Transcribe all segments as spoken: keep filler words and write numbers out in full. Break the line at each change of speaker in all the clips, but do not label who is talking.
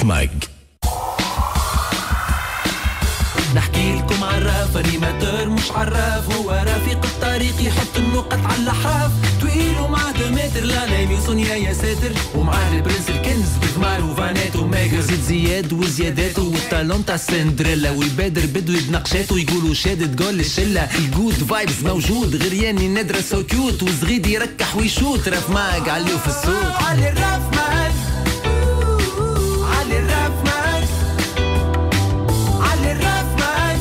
رافماج.
نحكي لكم عراف انيماتور مش عراف، هو رفيق الطريق يحط النقط على الحاف، طويل ومعاه دمتر لا نايم وسونيا يا ساتر، ومعاه البرنس الكنز بثمار وفانات وماجر، زيد زياد وزياداته والطالون تاع سندريلا، ويبادر بدوي بنقشاته يقولوا شادد جول الشله، الجود فايبز موجود غرياني نادره سو كيوت، وزغيد يركح ويشوت راف ماج عليه في الصوت. علي الراف ماج، علي الراف ماج، علي الراف ماج،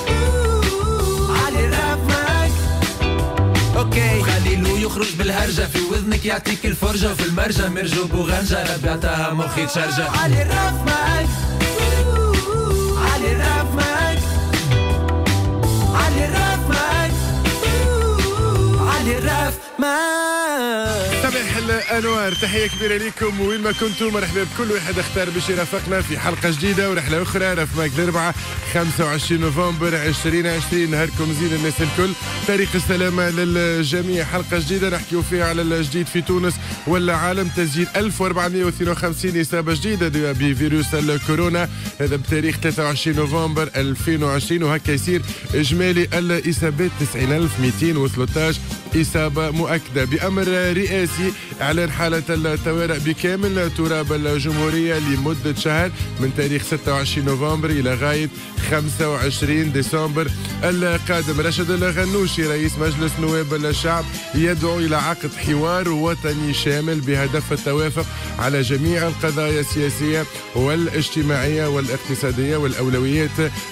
علي الراف ماج. اوكي خليلو يخرج بالهرجه في وذنك يعطيك الفرجه، في المرجه مرجو بوغنجه ربي عطاها مخي تشرجه. علي الراف ماج، علي الراف ماج، علي الراف ماج، علي الراف ماج.
صباح الانوار، تحيه كبيره لكم وين ما كنتم، مرحبا بكل واحد اختار باش يرافقنا في حلقه جديده ورحله اخرى رافماج الاربعاء خمسة وعشرين نوفمبر ألفين وعشرين. نهاركم زين الناس الكل، طريق السلامه للجميع. حلقه جديده نحكيو فيها على الجديد في تونس والعالم، تسجيل ألف وأربعمائة واثنين وخمسين اصابه جديده بفيروس الكورونا، هذا بتاريخ ثلاثة وعشرين نوفمبر ألفين وعشرين، وهكا يصير اجمالي الاصابات تسعين ألف ومئتين وثلاثة عشر إصابة مؤكدة. بأمر رئاسي إعلان حالة الطوارئ بكامل تراب الجمهورية لمدة شهر من تاريخ ستة وعشرين نوفمبر إلى غاية خمسة وعشرين ديسمبر القادم. رشد الغنوشي رئيس مجلس نواب الشعب يدعو إلى عقد حوار وطني شامل بهدف التوافق على جميع القضايا السياسية والاجتماعية والاقتصادية والأولويات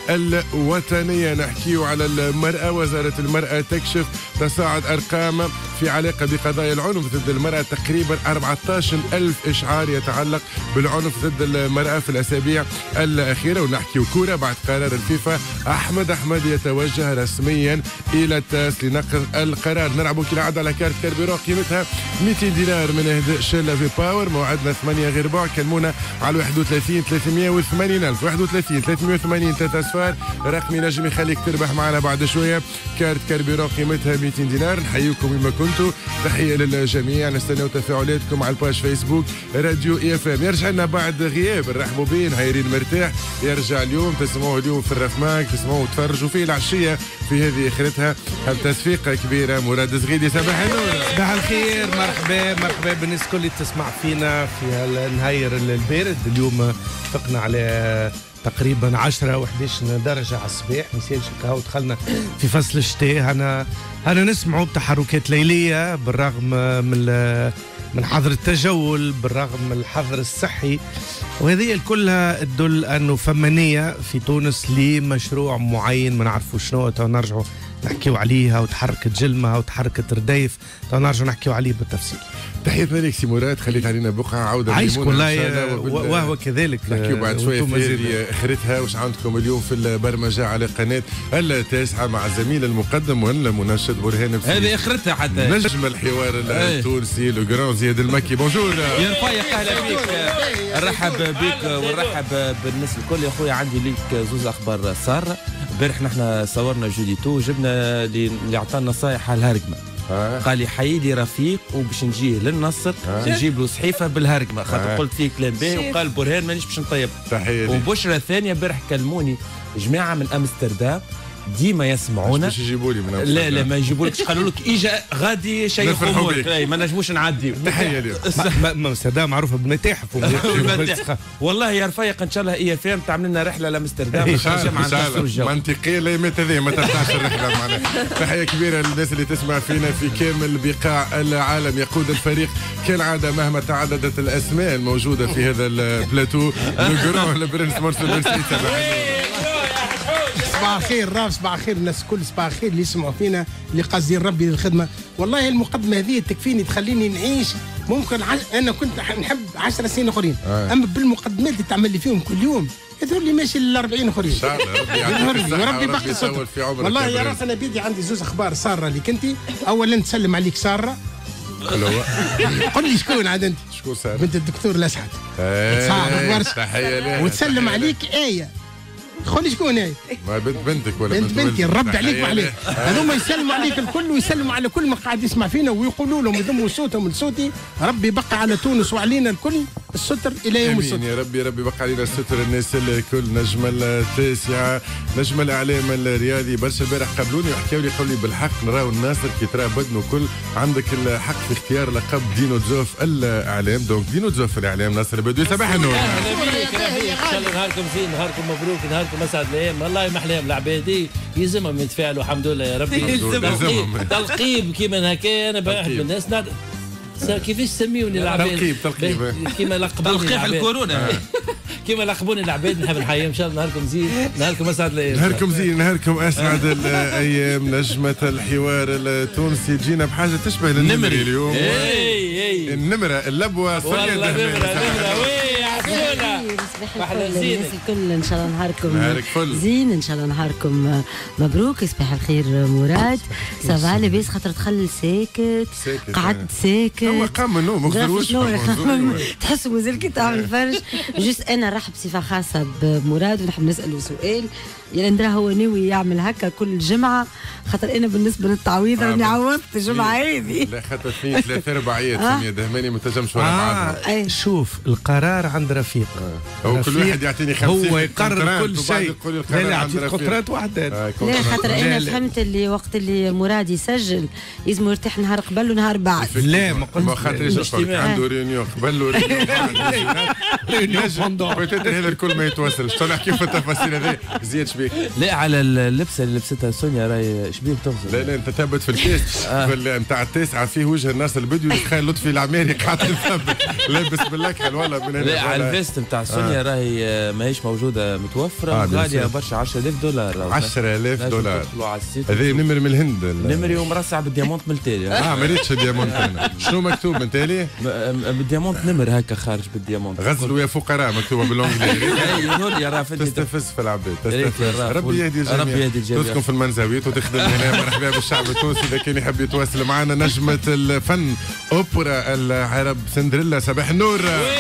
الوطنية. نحكي على المرأة، وزارة المرأة تكشف تصاعد أرقام في علاقة بقضايا العنف ضد المرأة، تقريبا أربعة عشر ألف إشعار يتعلق بالعنف ضد المرأة في الأسابيع الأخيرة. ونحكي كورة بعد قرار الفيفا، أحمد أحمد يتوجه رسميا إلى التاس لنقل القرار. نلعبوا كالعادة على كارت كاربيرون قيمتها مئتين دينار من إهداء شيلا في باور، موعدنا ثمانية غير ربع. كلمونا على واحد وثلاثين ثلاثمائة وثمانين ألف، واحد وثلاثين ثلاثمائة وثمانين ثلاثة أصفار، رقم ينجم يخليك تربح معنا بعد شوية. كارت كاربيرون قيمتها مئتين دينار. نحييكم بما كنتوا، تحية للجميع، نستناو تفاعلاتكم على الباج فيسبوك راديو اي اف ام. يرجع لنا بعد غياب، نرحبوا بيه نهيرين مرتاح، يرجع اليوم تسمعوه اليوم في الرافماج، تسمعوه وتفرجوا فيه العشية في هذه اخرتها بتصفيقة كبيرة. مراد زغيدي صباح النور.
صباح الخير، مرحبا مرحبا بالناس الكل اللي تسمع فينا في النهاير البارد. اليوم فقنا على تقريبا عشرة وإحدى عشر درجة على الصباح، مثالش هكا، ودخلنا في فصل الشتاء. هنا هنا نسمعوا بتحركات ليلية بالرغم من من حظر التجول، بالرغم من الحظر الصحي، وهذه كلها تدل أنه فمانية في تونس لمشروع معين ما نعرفوا شنو، تو نرجعوا نحكيوا عليها، وتحركت جلمها وتحركت رديف، تو نرجعوا نحكيوا عليه بالتفصيل.
تحياتنا لك سي مراد، خليت علينا بقعة عودة
عايشك والله، وهو كذلك.
نحكيو بعد شوية في هذه اخرتها. وش عندكم اليوم في البرمجة على قناة التاسعة مع الزميل المقدم والمنشد برهان بسيط.
هذه اخرتها حتى
نجم الحوار التونسي لو جران زياد المكي. بونجور
يا رفايق، اهلا بك، نرحب بك ونرحب بالناس الكل. يا خويا عندي ليك زوز اخبار ساره. امبارح نحن صورنا جوديتو، جبنا اللي عطانا نصايح على الهرقمه. آه. قال لي حيدي رفيق وباش نجيه للنصر، آه. نجيب له صحيفه بالهرقمه، خاطر آه. قلت فيه كلام باهي، وقال برهان مانيش باش نطيب.
تحيه.
وبشرى ثانيه، امبارح كلموني جماعه من امستردام ديما يسمعونا.
باش يجيبوا لي من
أمستردام. لا لا ما يجيبولكش، قالوا لك اجا غادي شيخ امورك، ما نجموش نعديو.
تحيه لهم.
امستردام معروفه بالمتاحف.
والله يا رفيق ان شاء الله اي اف ام تعمل لنا رحله لامستردام
ان شاء الله. منطقيه لا متى ذي ما تطلعش الرحله معنا. تحيه كبيره للناس اللي تسمع فينا في كامل بقاع العالم. يقود الفريق كالعاده مهما تعددت الاسماء الموجوده في هذا البلاتو، لو جران البرنس مرسل بن
صباح الخير راف، صباح الخير الناس الكل، صباح الخير اللي يسمعوا فينا، اللي قاصدين ربي للخدمه. والله المقدمه هذه تكفيني تخليني نعيش. ممكن عش... انا كنت نحب عشر سنين اخرين، آه. اما بالمقدمات اللي تعمل لي فيهم كل يوم يظهر لي ماشي لل أربعين اخرين. ان شاء الله ربي يعطيك الصحه وربي يبقي الصدق. والله يا راف انا بيدي عندي زوز اخبار ساره لك انت. اولا نسلم عليك ساره. قل لي شكون عاد انت؟
شكون ساره؟
بنت الدكتور الاسعد.
صعب برشا. تحيه لها.
وتسلم عليك ايه. خلي شكون هي؟
ما بنت بنتك ولا
بنت بنتي. الرب عليك وعليك. هذوما يسلموا عليك الكل، ويسلموا على كل من قاعد يسمع فينا، ويقولوا لهم يضموا صوتهم لصوتي. ربي يبقى على تونس وعلينا الكل الستر الى يوم الستر.
امين يا ربي. يا ربي بقى علينا الستر الناس الكل. نجم التاسعه نجم الاعلام الرياضي برشا البارح قابلوني وحكاوا لي قالوا لي بالحق نراو الناصر كي ترى بدنه كل عندك الحق في اختيار لقب دينو تزوف الاعلام. دونك دينو تزوف الاعلام ناصر بدوي صباح النور.
اهلا بيك اهلا بيك ان شاء الله نهاركم زين نهاركم مبروك نهاركم اسعد الايام. والله ما احلاهم العبادي يلزمهم يتفاعلوا الحمد لله يا ربي.
يلزمهم
تلقيب كيما هكا انا بحب الناس نعد... كيفاش تسميوني العباد؟
تلقيب تلقيب
كيما لقبوني
تلقيح الكورونا
كيما لقبوني العباد نحب نحييهم ان شاء الله نهاركم زين نهاركم اسعد الايام.
نهاركم زين نهاركم اسعد الايام. نجمة الحوار التونسي تجينا بحاجه تشبه للنمري اليوم.
اي اي
النمره اللبوه
والله نمره نمره وي عسوله
احلى الناس الكل ان شاء الله نهاركم
نهارك فل
زين ان شاء الله نهاركم مبروك يصبح الخير مراد. سافا لاباس خاطر دخل ساكت قعدت ساكت
هو قام من النوم مخزروش
تحس مازال كي تعمل فرش جست انا نرحب بصفه خاصه بمراد ونحب نساله سؤال. يا ندرا هو ناوي يعمل هكا كل جمعه خاطر انا بالنسبه للتعويض راني عوضت الجمعه هذه.
لا خاطر فيه ثلاث اربعيات سميه دهماني ما تنجمش ولا بعضها.
شوف القرار عند رفيق.
هو كل واحد يعطيني خمسين
هو يقرر كل شيء. لا لا يعطيك قطرات واحده.
لا خاطر انا فهمت اللي وقت اللي مراد يسجل لازم يرتاح نهار قبل ونهار بعد.
لا ما قلتش
خاطر عنده ريونيون قبل وريونيون بعد. بيتر هذا الكل ما يتواصلش. طلع كيف التفاصيل هذه زياد شبيك.
لا على اللبسه اللي لبستها سونيا راهي شبيك تغزل.
لا لا انت ثابت في الكاس نتاع التاسعه فيه وجه الناس البدوي تخيل لطفي العماري قاعد ثابت لابس باللكحل ولا من هنا.
لا على الفيست نتاع سونيا راهي ماهيش موجوده متوفره غاليه برشا عشرة آلاف دولار.
عشرة آلاف دولار هذا نمر من الهند.
نمري ومرصع بالديامونت من التالي.
اه ما ريتش الديامونت انا. شنو مكتوب من تالي؟
بالديامونت نمر هكا خارج بالديامونت.
غزلوا يا فقراء مكتوبه بالانجليزي.
اي هول يا رافد
تستفز في العباد تستفز. ربي يهدي الجميع.
ربي يهدي الجميع.
تسكن في المنزويت وتخدم هنا. مرحبا بالشعب التونسي اذا كان يحب يتواصل معنا. نجمة الفن اوبرا العرب سندريلا صباح النور.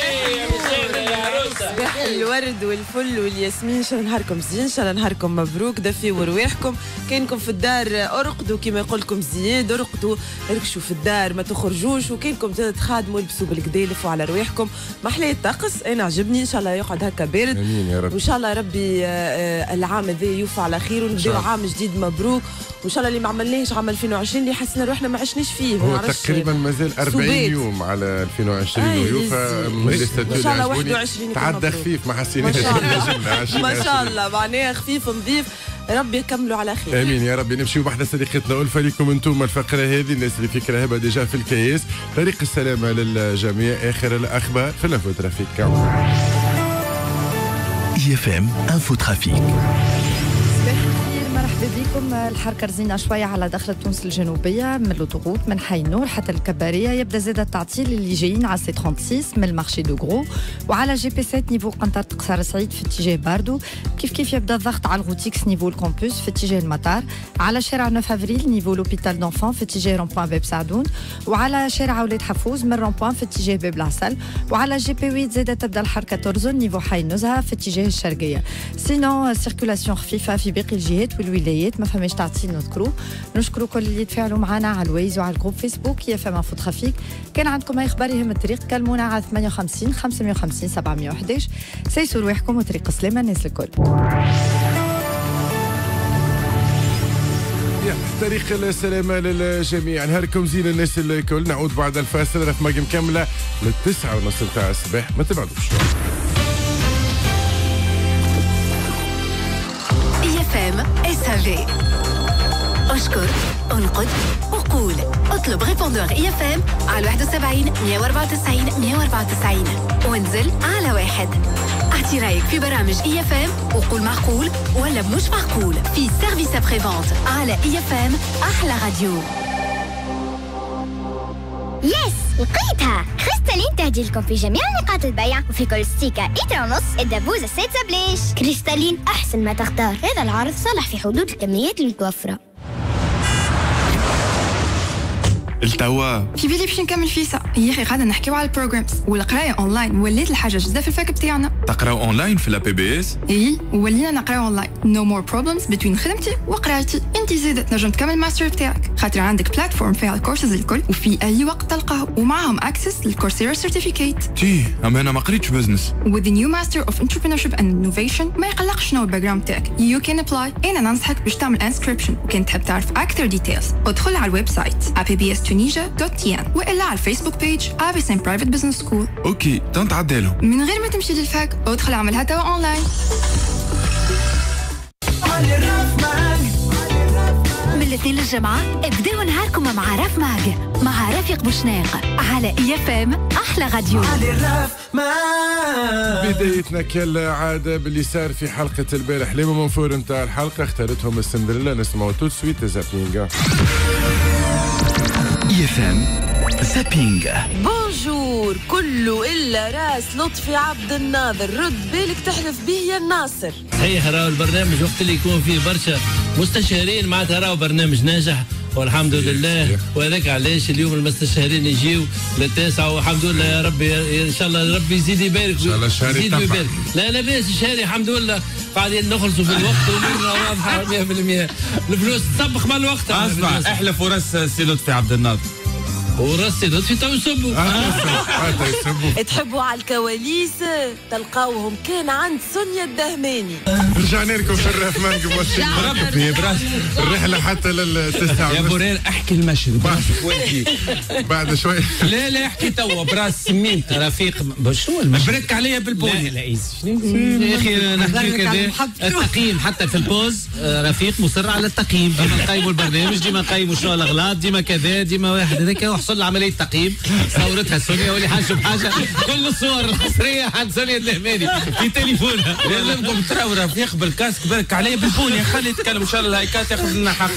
صباح الورد والفل والياسمين. ان شاء الله نهاركم زين ان شاء الله نهاركم مبروك دفيوا رواحكم. كاينكم في الدار ارقدوا كما يقول لكم زياد ارقدوا اركشوا في الدار ما تخرجوش وكاينكم تخادموا لبسوا بالكدا لفوا على رواحكم. ما احلى الطقس انا عجبني ان شاء الله يقعد هكا بارد.
امين يا رب.
وان شاء الله ربي العام هذا يوفى على خير ونبداو عام جديد مبروك. وان شاء الله اللي ما عملناش عام ألفين وعشرين اللي حسنا روحنا ما عشناش فيه.
هو تقريبا مازال أربعين يوم على ألفين وعشرين ويوفى من الاستديو
ان شاء الله واحد وعشرين
تعدى خفيف ما حسيناش.
ما شاء الله معناها خفيف نظيف. ربي يكملوا على خير.
امين يا ربي. نمشيو بحدة صديقتنا ألفة لكم انتم الفقره هذه الناس اللي فكره هبه ديجا في الكياس. طريق السلامه للجميع. اخر الاخبار في الانفو ترافيك.
اي اف ام انفو ترافيك.
مرحبا بكم. الحركة رزينة شوية على دخلة تونس الجنوبية من لوطوغوت من حي النور حتى الكبارية. يبدأ زاد التعطيل اللي جايين على سي ستة وثلاثين من المارشي دو غرو وعلى جي بي سبعة نيفو قنطرة قصر سعيد في اتجاه باردو. كيف كيف يبدأ الضغط على الغوتيكس نيفو الكومبوس في اتجاه المطار. على شارع تسعة افريل نيفو لوبيتال دونفون في اتجاه رومبوان باب سعدون. وعلى شارع ولاد حفوز من رومبوان في اتجاه باب العسل. وعلى جي بي ثمانية زاد تبدأ الحركة ترزن نيفو حي النزهة في اتجاه الشرقية. سينو سيركولاسيون خفيفة في باقي الجهات والولايات ما فماش تعطيل نذكروا. نشكروا كل اللي تفاعلوا معنا على الويز وعلى الجروب فيسبوك يا فما فوت ترافيك. كان عندكم اي اخبار يهم الطريق كلمونا على ثمانية وخمسين خمسمية وخمسين سبعمية وأحد عشر. سيسوا رواحكم وطريق سلامه الناس الكل.
طريق السلامة للجميع. نهاركم زين الناس الكل. نعود بعد الفاصل رف ماقي مكملة للتسعة ونص نتاع الصباح ما تبعدوش.
اي اف ام اس في اشكر انقد وقول اطلب ريبوندور اي اف ام على واحد وسبعين مية وأربعة وتسعين مية وأربعة وتسعين وانزل على واحد. اعطي رايك في برامج اي اف ام وقول معقول ولا مش معقول في سيرفيس ابري فونت على اي اف ام احلى راديو.
يس لقيتها كريستالين تهدي لكم في جميع نقاط البيع وفي كل ستيكة إترا ونص الدبوزة السادسة بليش. كريستالين أحسن ما تختار. هذا العرض صالح في حدود الكميات المتوفرة.
التوا
في بالي باش نكمل فيسا يا اخي غادا نحكيو على البروجرامز والقرايه اونلاين ولات الحاجه جديده في الفاك بتاعنا.
تقراو اونلاين في لا بي بي اس؟
اي ولينا نقراو اونلاين. نو مور بروبلمز بين خدمتي وقرايتي. انت زيد تنجم تكمل الماستر بتاعك خاطر عندك بلاتفورم فيها الكورسز الكل وفي اي وقت تلقاه ومعهم اكسس للكورسيرا سيرتيفيكيت.
تي اما انا ما قريتش بزنس.
with the new master of entrepreneurship and innovation ما يقلقش شنو الباك جراوند تاعك. you can apply. انا ننصحك باش تعمل انسكريبشن وكان تحب تعرف اكثر ديتيلز ادخل على الويب سايت a p b s tunisia dot t n والا على الفيسبوك بيج A B S Private Business School.
اوكي تنتعدى لهم
من غير ما تمشي للفاك ادخل اعملها توا اونلاين.
من الاثنين للجمعة ابدأوا نهاركم مع راف ماغ مع رفيق بوشناق على اي اف ام احلى راديو.
بدايتنا كالعادة باللي صار في حلقة البارح لي مومون فور نتاع الحلقة اختارتهم السندريلا. نسمعوا تو سويت زابينغا.
اي اف ام زابينغا.
بونجور كله الا راس لطفي عبد الناظر. رد بالك تحلف به يا الناصر.
صحيح راهو البرنامج وقت اللي يكون فيه برشا مستشارين معناتها راهو برنامج ناجح والحمد لله. وهذاك علاش اليوم المستشارين يجيو للتاسع والحمد لله. يا ربي ان شاء الله ربي يزيد يبارك.
ان شاء الله الشهر يتبع.
لا لا باس الشهري الحمد لله قاعدين نخلصوا في الوقت وامورنا واضحه مية بالمية. الفلوس تصبخ مع الوقت.
اسمع احلف وراس سي لطفي عبد الناصر
وراسي لطفي تو يسبوا.
تحبوا على الكواليس تلقاوهم كان عند سونيا الدهماني.
رجعنا لكم في الرحمن قبل الرحله حتى للتسعة.
يا بورير احكي المشهد
بعد شوي.
لا لا احكي توا براس سمينت رفيق. شنو المشهد؟ برك عليا بالبوني. لا لا شنو يا اخي نحكي كذا. التقييم حتى في البوز رفيق مصر على التقييم. ديما نقيموا البرنامج ديما نقيموا شنو الاغلاط ديما كذا ديما واحد هذاك وحصل لعمليه تقييم صورتها سونيا واللي حاجه بحاجه. كل الصور الحصريه عند سونيا الدهماني في تليفونها. لازمكم تراو رفيق بالكاسك برك عليه بالبوني. خلي يتكلم ان شاء الله الهيكات ياخذ لنا حق.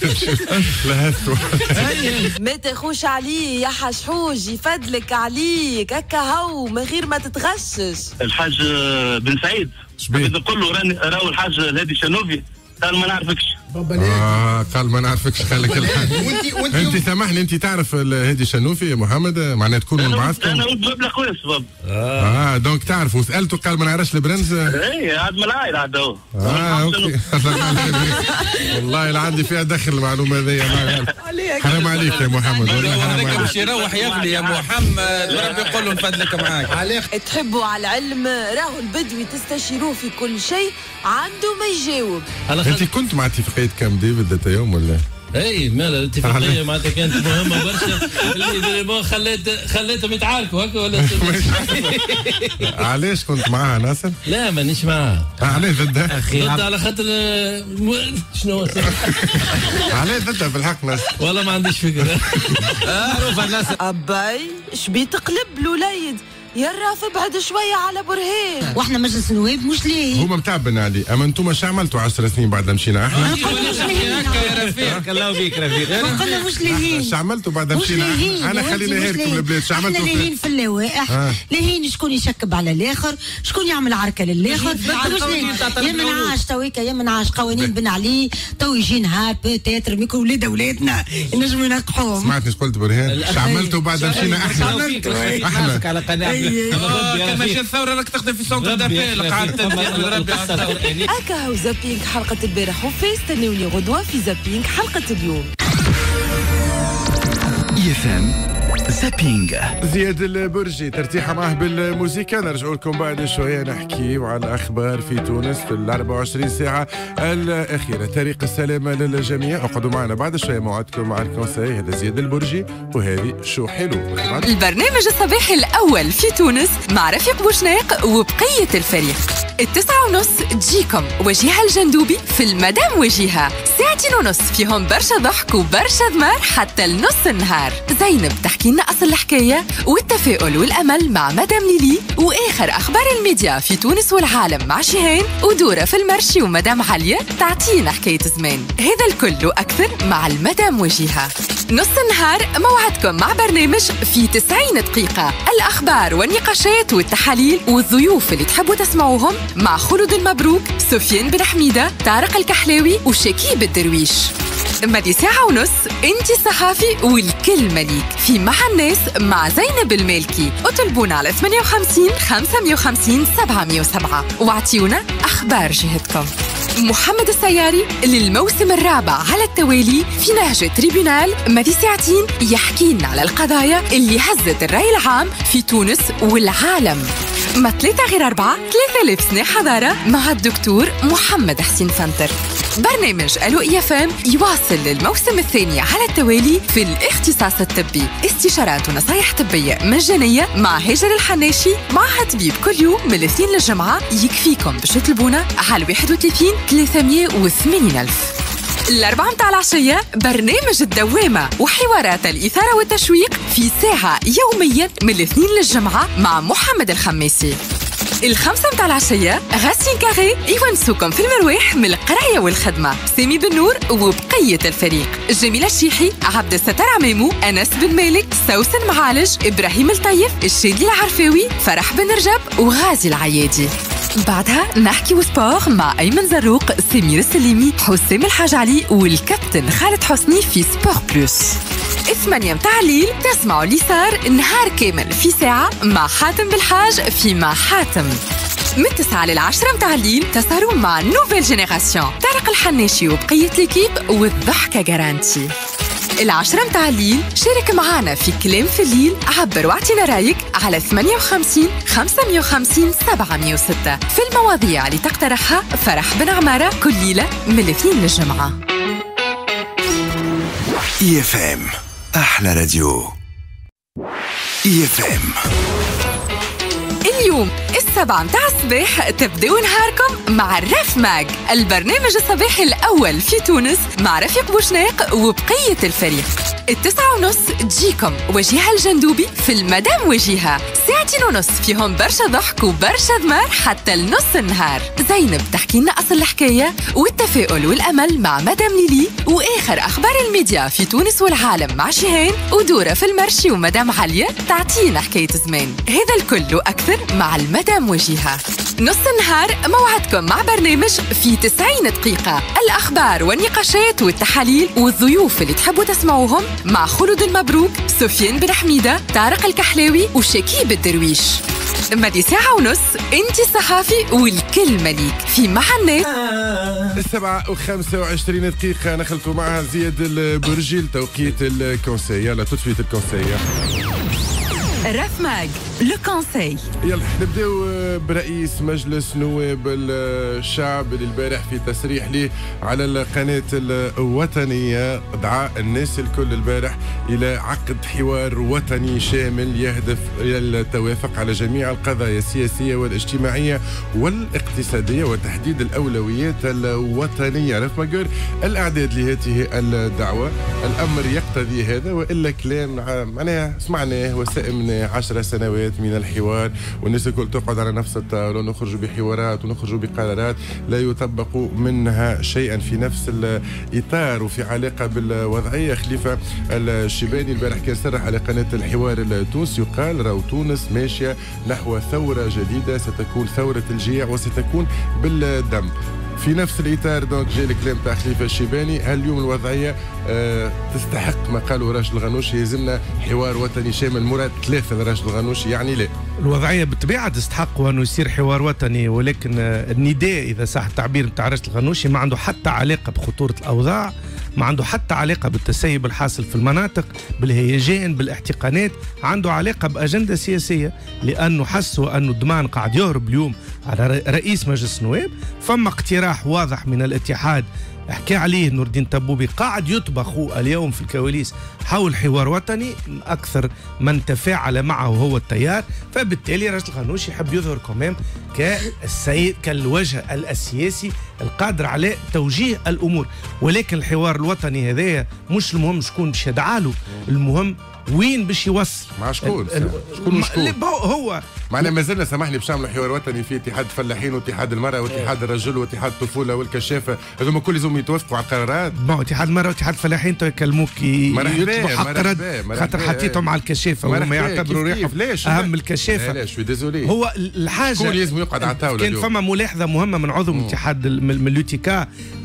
ما تخوش عليه يا حشحوج يفدلك عليك هكا هو من غير ما تتغشش.
الحاج بن سعيد نقول له راني راهو الحاج الهادي شنوفي قال ما نعرفكش.
آه قال ما نعرفكش. خليك الحاج. انت سامحني انت تعرف هادي شنوفي يا محمد معناها تكون من بعضكم.
انا ولد باب الاخويس باب.
اه, آه دونك تعرف وسالته قال ما نعرفش البرنس.
اي عاد من العائله عاد هو.
اه اوكي. والله لا عندي فيها دخل المعلومه هذيا. حرام عليك يا محمد والله حرام عليك.
باش يروح يغلي يا محمد وربي يقول له نفدلك معاك.
عليك تحبوا على العلم راهو البدوي تستشيروه في كل شيء عنده ما يجاوب.
انت كنت مع اتفاقيه كام ديفيد ذات يوم ولا؟
اي مالا الاتفاقيه معناتها كانت مهمه برشا. اللي خليت خليتهم يتعاركوا هكا ولا؟
علاش كنت معاها ناصر؟
لا مانيش معاها.
علاش ضدها؟
ضد على خاطر شنو
علاش ضدها بالحق ناصر؟
والله ما عنديش فكره.
معروفه ناصر. اباي شبي تقلب الوليد يا الراف ابعد شويه على برهان.
واحنا مجلس النواب مش ليه
هما متعبنا علي. اما انتم اش عملتوا عشر سنين بعد مشينا احنا؟
هكا يا رفيق الله بيك رفيق.
قلنا مش لهين.
اش عملتوا بعد مشينا احنا؟ انا خلينا لكم البلاد. اش عملتوا؟
احنا لهين في اللوائح. آه. لهين شكون يشكب على الاخر شكون يعمل عركه للاخر. يا من عاش تويكا يا من عاش قوانين بن علي تو يجي نهار بتاتر ميكو ولاد اولادنا ينجموا ينقحوهم.
سمعتني قلت برهان اش عملتوا بعد مشينا احنا؟
احنا على قناعه كما شاف الثوره راك تخدم في سونتر دابيل قعدت ربي
هكا هو زابينغ حلقه البارح وفي استنوني غدوه في زابينغ حلقه اليوم.
اي اف ام زابينغ.
زياد البرجي ترتيحه معه بالموسيقى. نرجعوا لكم بعد شويه نحكي على الاخبار في تونس في ال أربعة وعشرين ساعه الاخيره. طريق السلامه للجميع. اقعدوا معنا بعد شويه موعدكم مع الكونساي. هذا زياد البرجي وهذه شو حلو.
البرنامج الصباحي الاول في تونس مع رفيق بوشناق وبقيه الفريق. التسعة ونص تجيكم وجيهة الجندوبي في المدام وجيهة. ساعتين ونص فيهم برشا ضحك وبرشا دمار حتى النص النهار. زينب تحكي لنا أصل الحكاية والتفاؤل والأمل مع مدام ليلي. وآخر أخبار الميديا في تونس والعالم مع شيهان ودورة في المرشي ومدام عليا تعطينا حكاية زمان. هذا الكل وأكثر مع المدام وجيهة. نص النهار موعدكم مع برنامج في تسعين دقيقة. الأخبار والنقاشات والتحاليل والضيوف اللي تحبوا تسمعوهم مع خلود المبروك، سفيان بن حميدة، طارق الكحلاوي وشكيب الدرويش. مدي ساعة ونص انت الصحافي والكل مليك في مع الناس مع زينب المالكي. اطلبونا على ثمانية وخمسين خمسمية وخمسين سبعمية وسبعة واعطيونا أخبار جهتكم. محمد السياري للموسم الرابع على التوالي في نهج تريبونال مدي ساعتين يحكي لنا على القضايا اللي هزت الرأي العام في تونس والعالم. ما ثلاثة غير أربعة ثلاثة آلاف سنة حضارة مع الدكتور محمد حسين فنتر. برنامج ألو إي اف ام يواصل للموسم الثاني على التوالي في الاختصاص الطبي، استشارات ونصايح طبية مجانية مع هاجر الحناشي معها طبيب كل يوم من الاثنين للجمعة. يكفيكم باش تطلبونا على واحد وثلاثين ثلاثمية وثمانين ألف. الأربعة متاع العشية برنامج الدوامة وحوارات الإثارة والتشويق في ساعة يوميا من الاثنين للجمعة مع محمد الخميسي. الخمسة متاع العشية غاسين كاغي يونسوكم في المرواح من القراية والخدمة. سامي بن نور وبقية الفريق، جميلة الشيحي، عبد الستار عمامو، أنس بن مالك، سوسن معالج، إبراهيم الطيف، الشادي العرفاوي، فرح بن رجب وغازي العيادي. بعدها نحكي وسبور مع أيمن زروق، سمير السليمي، حسام الحاج علي والكابتن خالد حسني في سبور بلوس. ثمانية متاع الليل تسمعوا اللي صار نهار كامل في ساعة مع حاتم بالحاج في مع حاتم. من تسعة للعشرة متاع الليل تسهروا مع نوفيل جينيراسيون، طارق الحناشي وبقية ليكيب والضحكة جارانتي. العشرة متاع الليل شارك معانا في كلام في الليل، عبر واعطينا رايك على ثمانية وخمسين خمسمية وخمسين سبعمية وستة في المواضيع اللي تقترحها فرح بن عمارة كل ليلة من الاثنين للجمعة.
اي اف ام احلى راديو. اي اف ام
اليوم السبعة متاع الصباح تبدأوا نهاركم مع الرف ماج، البرنامج الصباحي الأول في تونس مع رفيق بوشناق وبقية الفريق. التسعة ونص تجيكم وجيها الجندوبي في المدام وجيها، ساعتين ونص فيهم برشا ضحك وبرشا دمار حتى النص النهار. زينب تحكي لنا أصل الحكاية والتفاؤل والأمل مع مدام ليلي، وآخر أخبار الميديا في تونس والعالم مع شيهان، ودورة في المرشي ومدام عليا تعطينا حكاية زمان. هذا الكل وأكثر مع المدام وجيها. نص النهار موعدكم مع برنامج في تسعين دقيقة، الأخبار والنقاشات والتحاليل والضيوف اللي تحبوا تسمعوهم مع خلود المبروك، سفيان بن حميدة، طارق الكحلاوي وشكيب الدرويش. مدي ساعة ونص انتي الصحافي والكل مليك في مع الناس.
السبعة وخمسة وعشرين دقيقة نخلطوا معها زياد البرجي لتوقيت الكونسي. يلا تطفيت الكونسي.
رف ماج لو كونسي.
يلا نبداو برئيس مجلس نواب الشعب اللي البارح في تصريح ليه على القناة الوطنية دعا الناس الكل البارح إلى عقد حوار وطني شامل يهدف إلى التوافق على جميع القضايا السياسية والاجتماعية والاقتصادية وتحديد الأولويات الوطنية. رف ماجور الأعداد لهذه الدعوة، الأمر يقتضي هذا وإلا كلام معناها سمعناه وسائمناه عشر سنوات من الحوار والناس الكل تقعد على نفس الطاولة ونخرج بحوارات ونخرج بقرارات لا يطبق منها شيئا في نفس الإطار وفي علاقة بالوضعية. خليفة الشيباني البارح كان صرح على قناة الحوار التونسي وقال راهو تونس ماشية نحو ثورة جديدة ستكون ثورة الجياع وستكون بالدم. في نفس الاطار دونك جاي الكلام تاع خليفه الشيباني، هل اليوم الوضعيه أه تستحق ما قالوا راشد الغنوشي يلزمنا حوار وطني شامل مراد ثلاثه راشد الغنوشي؟ يعني لا،
الوضعيه بالطبيعه تستحق وانه يصير حوار وطني، ولكن النداء اذا صح التعبير نتاع راشد الغنوشي ما عنده حتى علاقه بخطوره الاوضاع، ما عنده حتى علاقه بالتسيب الحاصل في المناطق، بالهيجان، بالاحتقانات، عنده علاقه باجنده سياسيه، لانه حسوا انه الضمان قاعد يهرب اليوم على رئيس مجلس النواب. فما اقتراح واضح من الاتحاد حكى عليه نور الدين طبوبي قاعد يطبخ اليوم في الكواليس حول حوار وطني، اكثر من تفاعل معه هو التيار، فبالتالي راشد الغنوشي يحب يظهر كمان كالسيد كالوجه السياسي القادر على توجيه الامور. ولكن الحوار الوطني هذايا مش المهم شكون باش يدعاله، المهم وين باش يوصل
مع شكون شكون شكون
هو
معنا. ما زلنا سامحني باش نعملوا حوار وطني في اتحاد الفلاحين واتحاد المراه واتحاد الرجل واتحاد الطفوله والكشافه، هذوما كل لازم يتوافقوا على القرارات.
ما اتحاد المراه واتحاد الفلاحين تو يكلموك يطلبوا حق رد خاطر حطيتهم على الكشافه وهما يعتبروا ريحهم اهم الكشافه.
لا شوي ديزولي،
هو الحاجه
شكون لازم يقعد على الطاوله؟
كان فما ملاحظه مهمه من عضو من اتحاد من اليوتيكا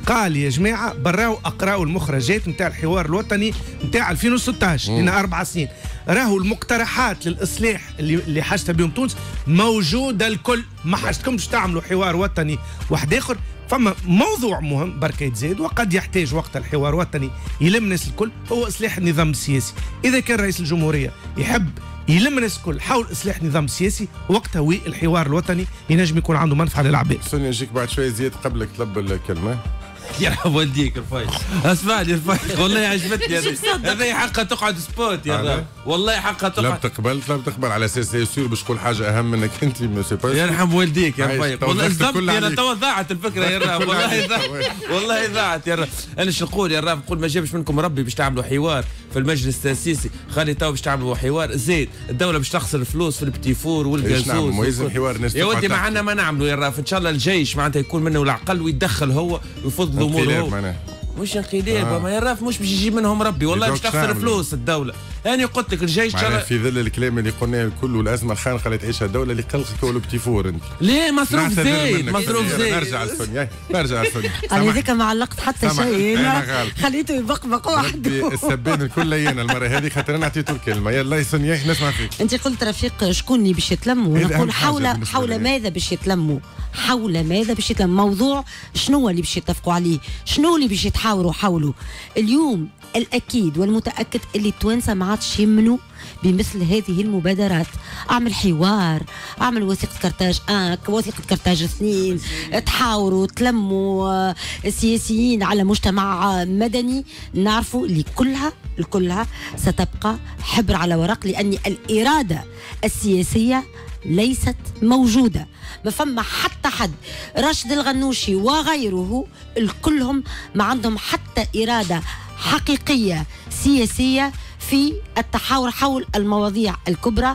قال يا جماعه براو اقراوا المخرجات نتاع الحوار الوطني نتاع ألفين وستة عشر لنا اربع سنين، راهو المقترحات للاصلاح اللي اللي حاجتها بهم تونس موجوده الكل، ما حاجتكمش تعملوا حوار وطني واحد اخر. فما موضوع مهم بركة يتزاد وقد يحتاج وقت الحوار الوطني يلم الناس الكل، هو اصلاح النظام السياسي. اذا كان رئيس الجمهوريه يحب يلم الناس الكل حول اصلاح النظام السياسي، وقتها وي الحوار الوطني ينجم يكون عنده منفعه للعباد.
سونيا نجيك بعد شويه زياد قبلك طلب الكلمه.
يرحم والديك رفايق، اسمعني رفايق والله عجبتني هذه، هذه حقها تقعد سبوت يا رب، والله حقها تقعد.
لا بتقبل لا بتقبل على اساس سير باش تقول حاجه اهم منك انت.
يرحم والديك يا رفايق، والله بالضبط يا تو ضاعت الفكره يا رب، والله ضاعت والله ضاعت يا رب. انا شو نقول يا رب، نقول ما جابش منكم ربي باش تعملوا حوار في المجلس التاسيسي، خلي تو باش تعملوا حوار زيد، الدوله باش تخسر الفلوس في البتيفور والغازوز.
ما يلزم حوار ناس
يا ودي معنا ما نعملوا يا رب، ان شاء الله الجيش معناتها يكون منه العقل ويتدخل هو ويفض اموره. مش انقلاب آه. ما يراف مش باش يجي منهم ربي، والله باش تخسر فلوس الدوله. انا يعني قلت لك الجيش
ترى في ظل الكلام اللي قلناه الكل والازمه الخانقه اللي تعيشها الدوله اللي قلقك هو البتي فور انت.
ليه مصروف زايد مصروف زايد.
نرجع لسونيا نرجع لسونيا.
على هذيك ما علقت حتى شيء، خليته يبقبق وحده.
السبان الكل لينا المره هذه خاطر انا عطيته الكلمه. يلا يا سونيا نسمع فيك.
انت قلت رفيق شكون اللي باش يتلموا، نقول حول حول ماذا باش يتلموا، حول ماذا باش يتلموا، موضوع شنو اللي باش يتفقوا عليه، شنو اللي باش يتحاوروا حوله. اليوم الأكيد والمتأكد اللي التوانسة ما عادش يمنوا بمثل هذه المبادرات. أعمل حوار، أعمل وثيقة كرتاج أنك، وثيقة كرتاج اثنين، تحاوروا تلموا السياسيين على مجتمع مدني، نعرفوا اللي كلها الكلها ستبقى حبر على ورق، لأن الإرادة السياسية ليست موجودة. ما فما حتى حد، راشد الغنوشي وغيره الكلهم ما عندهم حتى إرادة حقيقية سياسية في التحاور حول المواضيع الكبرى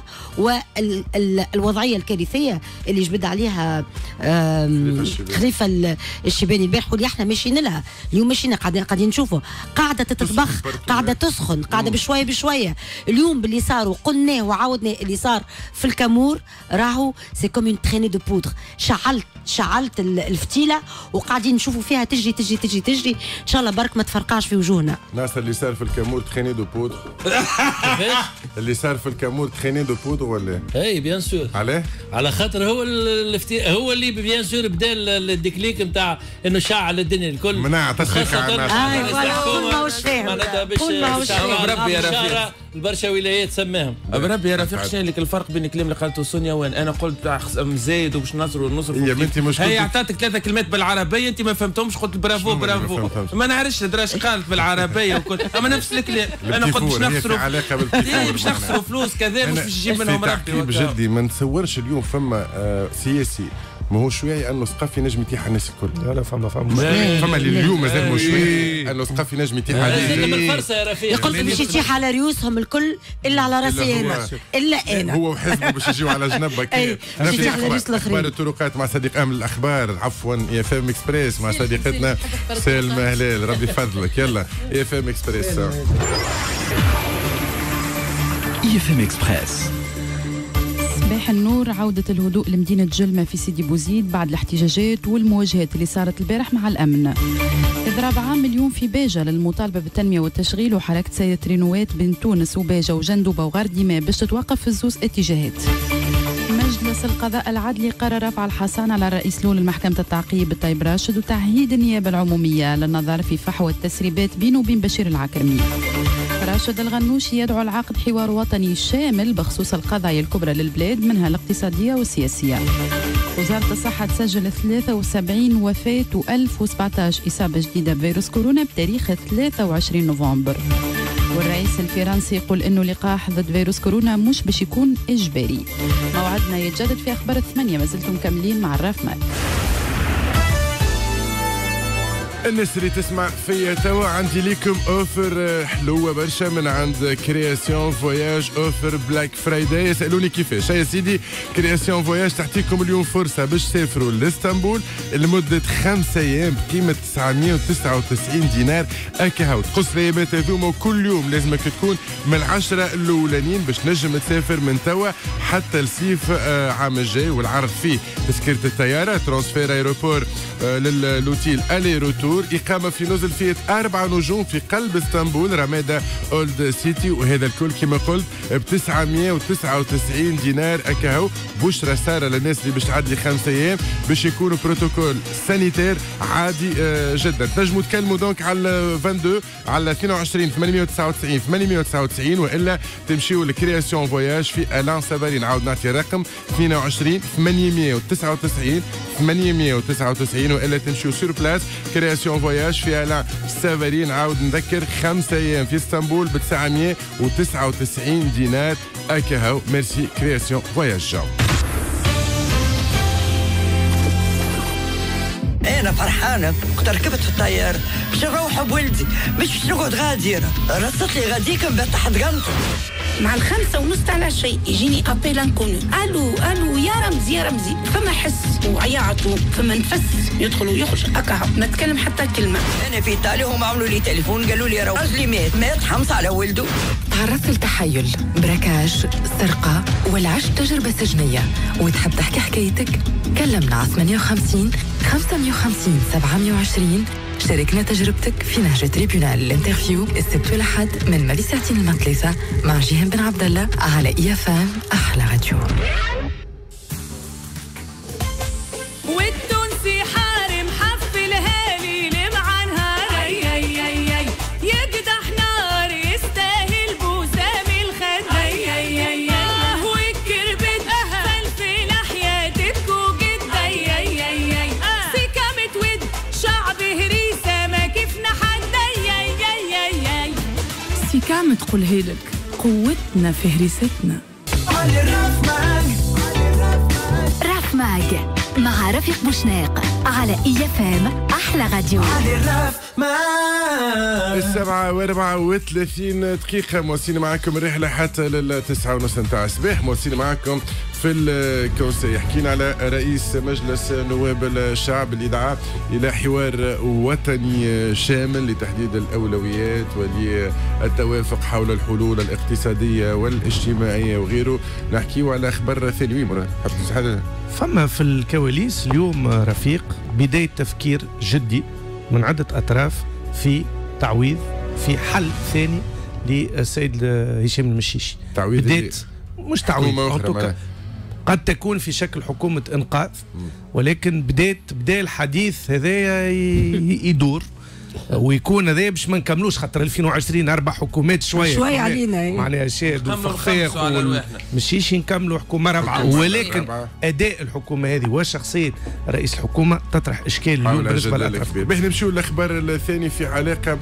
والوضعية الكارثية اللي جبد عليها خليفة الشيباني البارح، واللي احنا ماشيين لها اليوم، ماشيين قاعدين قاعدين نشوفوا قاعدة تتطبخ، قاعدة تسخن، قاعدة بشوية بشوية. اليوم باللي صار وقلناه وعاودناه اللي صار في الكامور راهو سي كوم اون تريني دو بودر. شعلت شعلت الفتيلة وقاعدين نشوفوا فيها تجري تجري تجري تجري، ان شاء الله برك ما تفرقاش في وجوهنا.
ناصر اللي صار في الكامور تريني دو بودر. اللي صار في الكامور تريني دو بودر ولا؟
اي بيان سور.
علاه؟
على خاطر هو الفتي... هو اللي بيان سور بدا الديكليك نتاع انه شعل الدنيا الكل.
مناعة تسخيق على الناس.
اي فوالا كل ماهوش فاهم.
معناتها باش بربي يا رفيق برشا ولايات سماهم.
بربي يا رفيق شنو لك الفرق بين الكلام اللي قالته سونيا وين انا قلت زايد وباش نصروا ونصروا.
يا بنتي مش
هي عطاتك ثلاثة كلمات بالعربية انت ما فهمتهمش، قلت برافو برافو. ما نعرفش دراش قالت بالعربية وكل اما نفس الكلام. انا قلت باش نخسروا باش نخسروا فلوس كذا مش باش يجيب منهم ربي.
بجدي ما نتصورش اليوم فما آه سياسي ماهوش واعي انه ثقافي نجم يتيح الناس الكل.
لا لا فما فما
فما اللي اليوم مازال مش واعي انه ثقافي نجم يتيح عليه.
بالفرصه يا رفيق
يقول باش يتيح على رؤوسهم الكل الا على راسي انا، الا انا
هو وحزبه باش يجيو على جنبك.
اي باش يتيح على رؤوس الاخرين.
اخبار الطرقات مع صديق امن الاخبار، عفوا اي اف ام اكسبريس مع صديقتنا سلمى هلال. ربي يفضلك. يلا اي اف ام اكسبريس.
اي اف ام اكسبريس.
صباح النور. عودة الهدوء لمدينة جلمة في سيدي بوزيد بعد الاحتجاجات والمواجهات اللي صارت البارح مع الأمن. إضراب عام اليوم في باجة للمطالبة بالتنمية والتشغيل وحركة سيدة رينوات بين تونس وباجة وجندوبة وغرديمة باش تتوقف في الزوز اتجاهات. مجلس القضاء العدلي قرر رفع الحصانة على رئيس لول المحكمة التعقيب الطيب راشد وتعهيد النيابة العمومية للنظر في فحوى التسريبات بينه وبين بشير العكرمي. راشد الغنوشي يدعو العقد حوار وطني شامل بخصوص القضايا الكبرى للبلاد منها الاقتصادية والسياسية. وزارة الصحة تسجل ثلاثة وسبعين وفاة وألف وسبعة عشر إصابة جديدة بفيروس كورونا بتاريخ ثلاثة وعشرين نوفمبر. والرئيس الفرنسي يقول انه لقاح ضد فيروس كورونا مش باش يكون اجباري. موعدنا يتجدد في اخبار الثمانية، ما زلتم مكملين مع الراف مال.
الناس اللي تسمع فيا توا عندي ليكم اوفر حلوه برشا من عند كرياسيون فواياج. اوفر بلاك فرايداي. يسالوني كيفاش. يا سيدي كرياسيون فواياج تعطيكم اليوم فرصه باش تسافروا لاسطنبول لمده خمسة ايام بقيمه تسعمائة وتسعة وتسعين دينار. هكا هاو تقص الايامات هذوما كل يوم لازمك تكون من العشره الاولانيين باش نجم تسافر من توا حتى الصيف عام الجاي. والعرض فيه تذكره الطياره، ترانسفير ايروبور للوتيل الي روتور، دور، إقامة في نزل فيت أربع نجوم في قلب اسطنبول رمادة أولد سيتي، وهذا الكل كما قلت ب تسعمائة وتسعة وتسعين دينار أكاهو. بشرى سارة للناس اللي باش تعدي خمسة أيام باش يكونوا بروتوكول سانيتير عادي جدا. تنجموا تكلموا دونك على اثنين وعشرين على اثنين وعشرين ثمانمائة وتسعة وتسعين ثمانمائة وتسعة وتسعين، والا تمشيوا لكرياسيون فواياج في الان سافاري. نعاود نعطي الرقم اثنين وعشرين ثمانمائة وتسعة وتسعين ثمانمائة وتسعة وتسعين، والا تمشيوا سور بلاس كرياسيون فواياج في الان سافاري. نعاود نذكر خمسة ايام في اسطنبول ب تسعمائة وتسعة وتسعين دينار اكاهو. ميرسي كرياسيون فواياج. جاو
انا فرحانه وقت ركبت في الطياره باش نروح بولدي، مش باش نقعد غاديره. رصت لي غاديك من بعد تحت قمته
مع الخمسة ونص تاع العشي يجيني ابيل انكونو، الو الو يا رمزي يا رمزي، فما حس وعياط فما نفس يدخل ويخرج هكا ما تكلم حتى كلمه.
انا في ايطاليا هم عملوا لي تليفون قالوا لي راه راجلي مات مات حمص على ولده.
تعرضت لتحايل، براكاج، سرقه ولا عشت تجربه سجنيه وتحب تحكي حكايتك؟ كلمنا على ثمانية وخمسين خمسمائة وخمسين سبعمائة وعشرين. شاركنا تجربتك في نهج تريبيونال الانترفيو السبت والأحد من مالي ساعتين المثلثة مع جيهان بن عبد الله على إي اف ام أحلى راديو.
والتونسي حارم حفل هالي مع نهار اي اي اي اي يقدح نار يستاهل بوسام الخد اي اي اي اه والكربت فلفل حياتك وجد اي اي اي اي سكامة ود شعب هريسة ما كيفنا حد اي اي اي اي اي
سكامة تقولها لك قوتنا في هريستنا.
راف ماج مع رفيق بوشناق على اي اف ام احلى راديو.
السبعة واربعة وثلاثين دقيقة موصلين معكم الرحلة حتى للتسعة ونص نتاع الصباح. موصلين معكم في الكونسي حكينا على رئيس مجلس نواب الشعب اللي دعا إلى حوار وطني شامل لتحديد الأولويات وللتوافق حول الحلول الاقتصادية والاجتماعية وغيره. نحكيو على أخبار ثانوية.
فما في الكواليس اليوم رفيق بداية تفكير جدي من عدة أطراف في تعويض في حل ثاني للسيد هشام المشيشي.
تعويض
بداية مش تعويض قد تكون في شكل حكومة إنقاذ، ولكن بداية بداية الحديث هذا يدور ويكون هذا باش ما نكملوش خاطر ألفين وعشرين اربع حكومات شويه
شويه علينا
معناها شاد وفخفاخ مشيش نكملوا حكومه رابعه، ولكن اداء الحكومه هذه وشخصيه رئيس الحكومه تطرح اشكال اليوم بالنسبه للاطراف.
باش نمشيو للاخبار الثاني في علاقه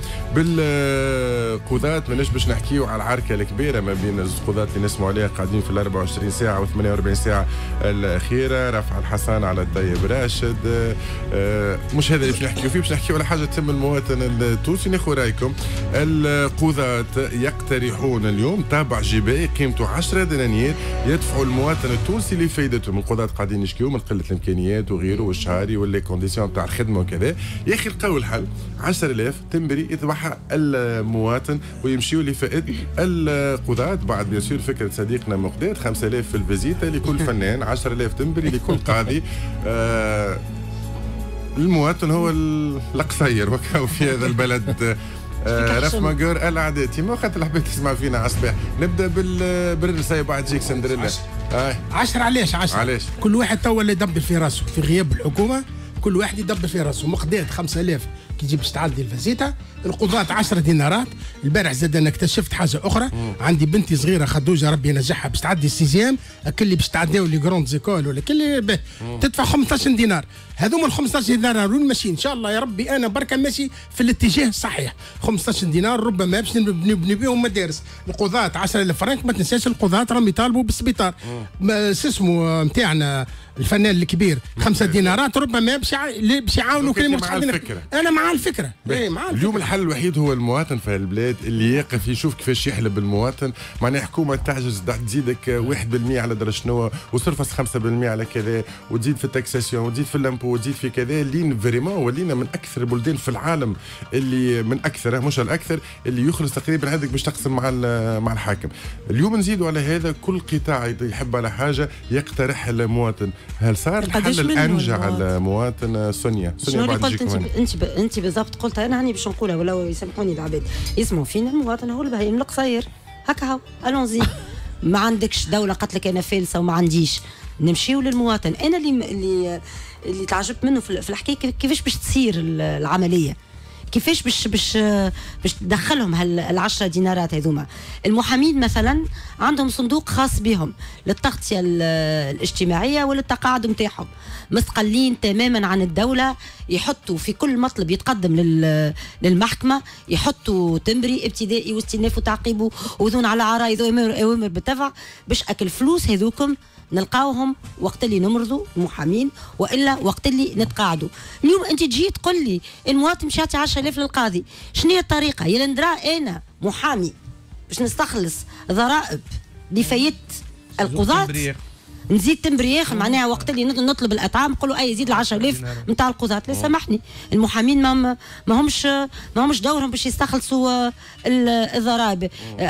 بالقضاة. ماناش باش نحكيو على العركه الكبيره ما بين القضاة اللي نسمعوا عليها قاعدين في ال أربعة وعشرين ساعه و ثمانية وأربعين ساعه الاخيره، رفع الحصان على الطيب راشد. مش هذا اللي باش نحكيو فيه، باش نحكيو على حاجه تهم المواطن التونسي. ناخذ رايكم. القضاة يقترحون اليوم تابع جبائي قيمته عشرة دنانير يدفعوا المواطن التونسي لفائدتهم. القضاة قاعدين يشكيوا من قله الامكانيات وغيره والشهري واللي كونديسيون تاع الخدمه وكذا. يا اخي لقاو الحل، عشرة آلاف تنبري يذبحها المواطن ويمشيوا لفائده القضاة. بعد بيان سور فكره صديقنا مقداد خمسة آلاف في الفيزيتا لكل فنان، عشرة آلاف تنبري لكل قاضي. آه المواطن هو القصير وكاو في هذا البلد. آه رف ماجور العادات ما خاطر الحبيت تسمع فينا على الصباح. نبدا بالرساي بعد تجيك سندريلا.
آه. عشرة علاش عشرة
علاش
كل واحد توا اللي يدبر في راسه في غياب الحكومه، كل واحد يدبر في راسه. مقداد خمسة آلاف كي تجي باش تعدي الفازيتا، القضاة عشرة دينارات. البارح زاد انا اكتشفت حاجه اخرى. مم. عندي بنتي صغيره خدوجه ربي ينجحها باش تعدي السيزيام، الكل اللي باش تعداو لي جروند زيكول ولا كل تدفع خمسطاش دينار. هذوما ال خمسطاش دينار وين ماشي ان شاء الله يا ربي انا بركه ماشي في الاتجاه الصحيح. خمسطاش دينار ربما باش نبني بهم مدارس. القضاة عشرة آلاف فرنك. ما تنساش القضاة راهم يطالبوا بالسبيطار. شو اسمه نتاعنا الفنان الكبير خمسة دينارات ربما باش باش يعاونوا كل المتقدمين. انا مع الفكره. إيه مع الفكرة.
اليوم الحل الوحيد هو المواطن في البلاد اللي يقف يشوف كيفاش يحلب المواطن. معناها حكومه تعجز تزيدك واحد بالمئة على درجه شنو وصرفس خمسة بالمئة على كذا، وتزيد في التاكساسيون وتزيد في اللامبو وتزيد في كذا. لين فريمون ولينا من اكثر البلدان في العالم اللي من اكثر مش الاكثر اللي يخلص تقريبا عندك باش تقسم مع مع الحاكم. اليوم نزيدوا على هذا كل قطاع يحب على حاجه يقترح المواطن. هل صار الحل الانجى على المواطن سونيا؟
سونيا بعد قلت انت انت انت بالضبط قلتها، انا هاني باش نقولها ولا يسامحوني العباد يسمعوا فينا. المواطن هو البهيم القصير هكا هو الونزي. ما عندكش دوله قالت لك انا فالسه وما عنديش، نمشيو للمواطن. انا اللي اللي اللي تعجبت منه في الحكايه كيفاش باش تصير العمليه، كيفاش باش باش باش تدخلهم هالعشرة دينارات هذوما. المحامين مثلا عندهم صندوق خاص بهم للتغطيه الاجتماعيه وللتقاعد نتاعهم، مستقلين تماما عن الدوله. يحطوا في كل مطلب يتقدم للمحكمه يحطوا تمبري ابتدائي واستئناف وتعقيب واذون على عرايض واوامر بالتبع، باش اكل فلوس هذوكم نلقاوهم وقت اللي نمرضوا المحامين والا وقت اللي نتقاعدوا. اليوم انت تجي تقول لي المواطن مش يعطي عشرة آلاف للقاضي، شنو هي الطريقه؟ يا ندرا انا محامي باش نستخلص ضرائب لفايت القضاة نزيد تمبرياخ معناها وقت اللي نطلب الاطعام نقولوا اي يزيد ال عشرة آلاف نتاع القضاة. لا سامحني، المحامين ما ما همش ما همش دورهم باش يستخلصوا الضرائب.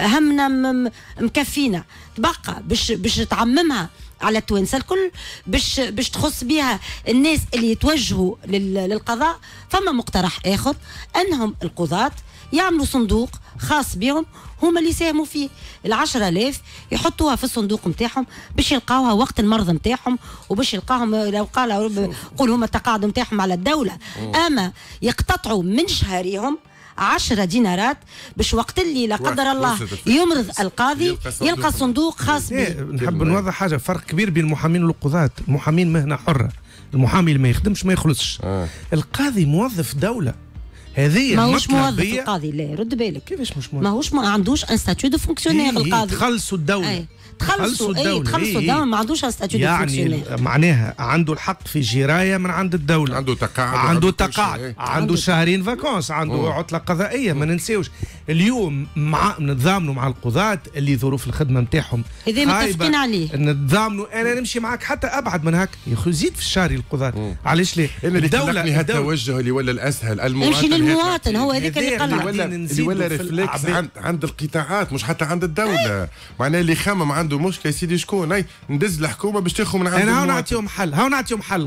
همنا مكفينا تبقى باش باش تعممها على التوانسه الكل، باش باش تخص بها الناس اللي يتوجهوا للقضاء. فما مقترح اخر انهم القضاة يعملوا صندوق خاص بهم هما اللي يساهموا فيه. العشرة آلاف يحطوها في الصندوق نتاعهم باش يلقاوها وقت المرض نتاعهم، وباش يلقاهم لو قالوا يقولوا هما التقاعد نتاعهم على الدولة، اما يقتطعوا من شهرهم عشرة دينارات باش وقت اللي لا قدر الله يمرض القاضي يلقى صندوق خاص به.
نحب نوضح حاجة، فرق كبير بين المحامين والقضاة. المحامين مهنة حرة، المحامي اللي ما يخدمش ما يخلصش. آه. القاضي موظف دولة، هذه
ماهوش موظف القاضي. لا رد بالك،
كيفاش مش موظف؟
ماهوش ما عندوش ان ستاتيو دو فونكسيونير القاضي.
تخلصوا الدولة.
أي. تخلصوا الدولة، تخلصوا الدولة، ما عندوش ان ستاتيو دو
فونكسيونير. يعني معناها عنده الحق في جراية من عند الدولة،
عنده تقاعد،
عنده تقاعد، عنده شهرين فاكونس، عنده أوه. عطلة قضائية. ما ننساوش اليوم مع نتضامنوا مع القضاة اللي ظروف الخدمة نتاعهم
هذا متفقين عليه.
نتضامنوا، انا نمشي معك حتى ابعد من هكا، يا اخي زيد في الشهر القضاة. علاش ليه؟
الدولة التوجه اللي ولا الاسهل المواطن،
امشي للمواطن، هو هذاك اللي
قلنا اللي ولا ريفلكس عند, عند القطاعات مش حتى عند الدولة. معناه اللي خمم عنده مشكلة سيدي شكون هاي ندز الحكومة باش تاخذ من عند
انا هاو نعطيهم حل، هاو نعطيهم حل.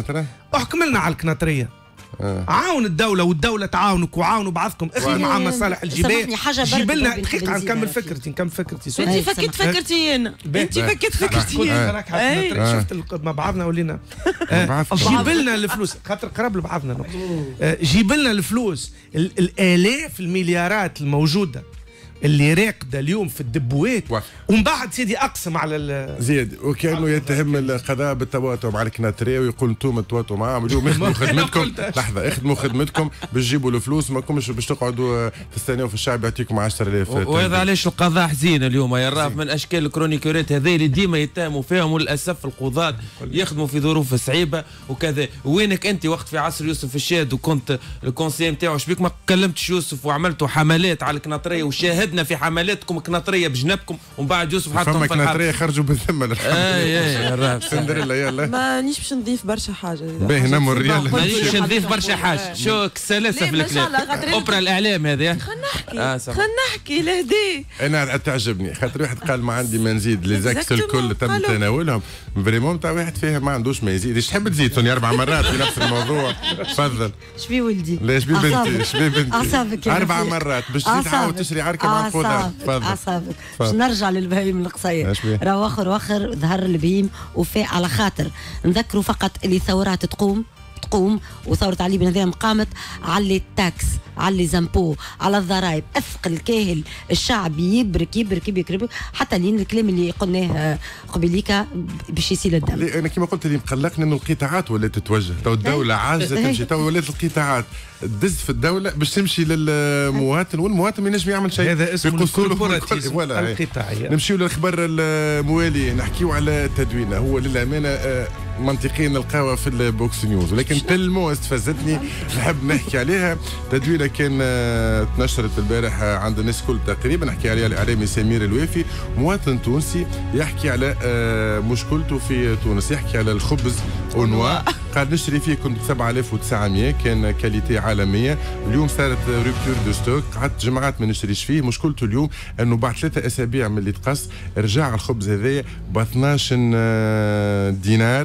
احكم لنا على الكناطرية. آه. عاون الدولة والدولة تعاونك وعاونوا بعضكم، اخذوا مع مصالح الجبال. جيب لنا دقيقة نكمل فكرتي نكمل فكرتي.
انت فكيت فكرتي انا انت فكيت فكرتي
انا شفت مع بعضنا ولينا. جيب لنا الفلوس خاطر قرب لبعضنا. جيب لنا الفلوس الالاف المليارات الموجودة اللي راقده اليوم في الدبوات، ومن بعد سيدي اقسم على
زيد وكانه يتهم القضاء بالتواطؤ مع الكناتريه ويقول انتم تواطؤوا معاهم. اليوم اخدموا خدمتكم، لحظه اخدموا خدمتكم باش تجيبوا الفلوس، ما كومش باش تقعدوا تستناو في الشعب يعطيكم عشرة آلاف.
وهذا علاش القضاء حزين اليوم يا راف من اشكال الكرونيكورات هذه اللي ديما يتهموا فيهم، وللاسف القضاة يخدموا في ظروف صعيبه وكذا. وينك انت وقت في عصر يوسف الشاد وكنت الكونسيي نتاعو، شبيك ما كلمتش يوسف وعملتوا حملات على الكناتريه وشاهد في حملاتكم كناطريه بجنبكم، ومن بعد يوسف حطهم في الحبس.
كناطريه خرجوا بالذمه للحمد.
اي اي يا راف
سندريلا يلا
مانيش باش نضيف برشا حاجه.
باهي نمر الريال
مانيش باش نضيف برشا حاجه. شو السلاسه في الكلام، اوبرا الاعلام هذه.
خلينا نحكي آه خلينا نحكي لهدي.
انا تعجبني خاطر واحد قال ما عندي ما نزيد، لي زاكس الكل تم تناولهم فريمون. تاع واحد فيها ما عندوش ما يزيد. ايش تحب تزيد سوني اربع مرات في نفس الموضوع؟ تفضل.
شبي ولدي؟
لا شبي بنتي؟ شبي بنتي؟ اربع مرات باش تزيد تعاود تشري عركه مع الخضار.
تفضل. باش نرجع للبهيم القصير. راه واخر واخر ظهر البهيم وفاء على خاطر نذكروا فقط اللي ثورات تقوم تقوم وثورة علي بن هذيم قامت على التاكس، على زامبو، على الضرائب، اثقل كاهل الشعب يبرك يبرك يبرك, يبرك حتى لين الكلام اللي قلناه قبيليكا باش يسيل الدم.
انا كما قلت اللي مقلقني انه القطاعات ولات تتوجه، تو الدولة عاجزة تمشي، تو ولات القطاعات تدز في الدولة باش تمشي للمواطن، والمواطن ما ينجم يعمل شيء.
هذا اسمه الكوربوراتيزم القطاعي.
نمشيو للخبر الموالي نحكيو على التدوين. هو للأمانة منطقيا نلقاوها في البوكس نيوز، ولكن تلمو استفزتني نحب نحكي عليها. تدوينه كان تنشرت البارح عند الناس الكل تقريبا، نحكي عليها الاعلامي سمير الوافي، مواطن تونسي يحكي على مشكلته في تونس، يحكي على الخبز اونوا. قال نشري فيه كنت سبعة آلاف وتسعمية، كان كاليتي عالميه، اليوم صارت روبتور دو ستوك، قعدت جماعات ما نشريش فيه. مشكلته اليوم انه بعد ثلاثه اسابيع من اللي تقص رجع الخبز هذايا ب اثناش دينار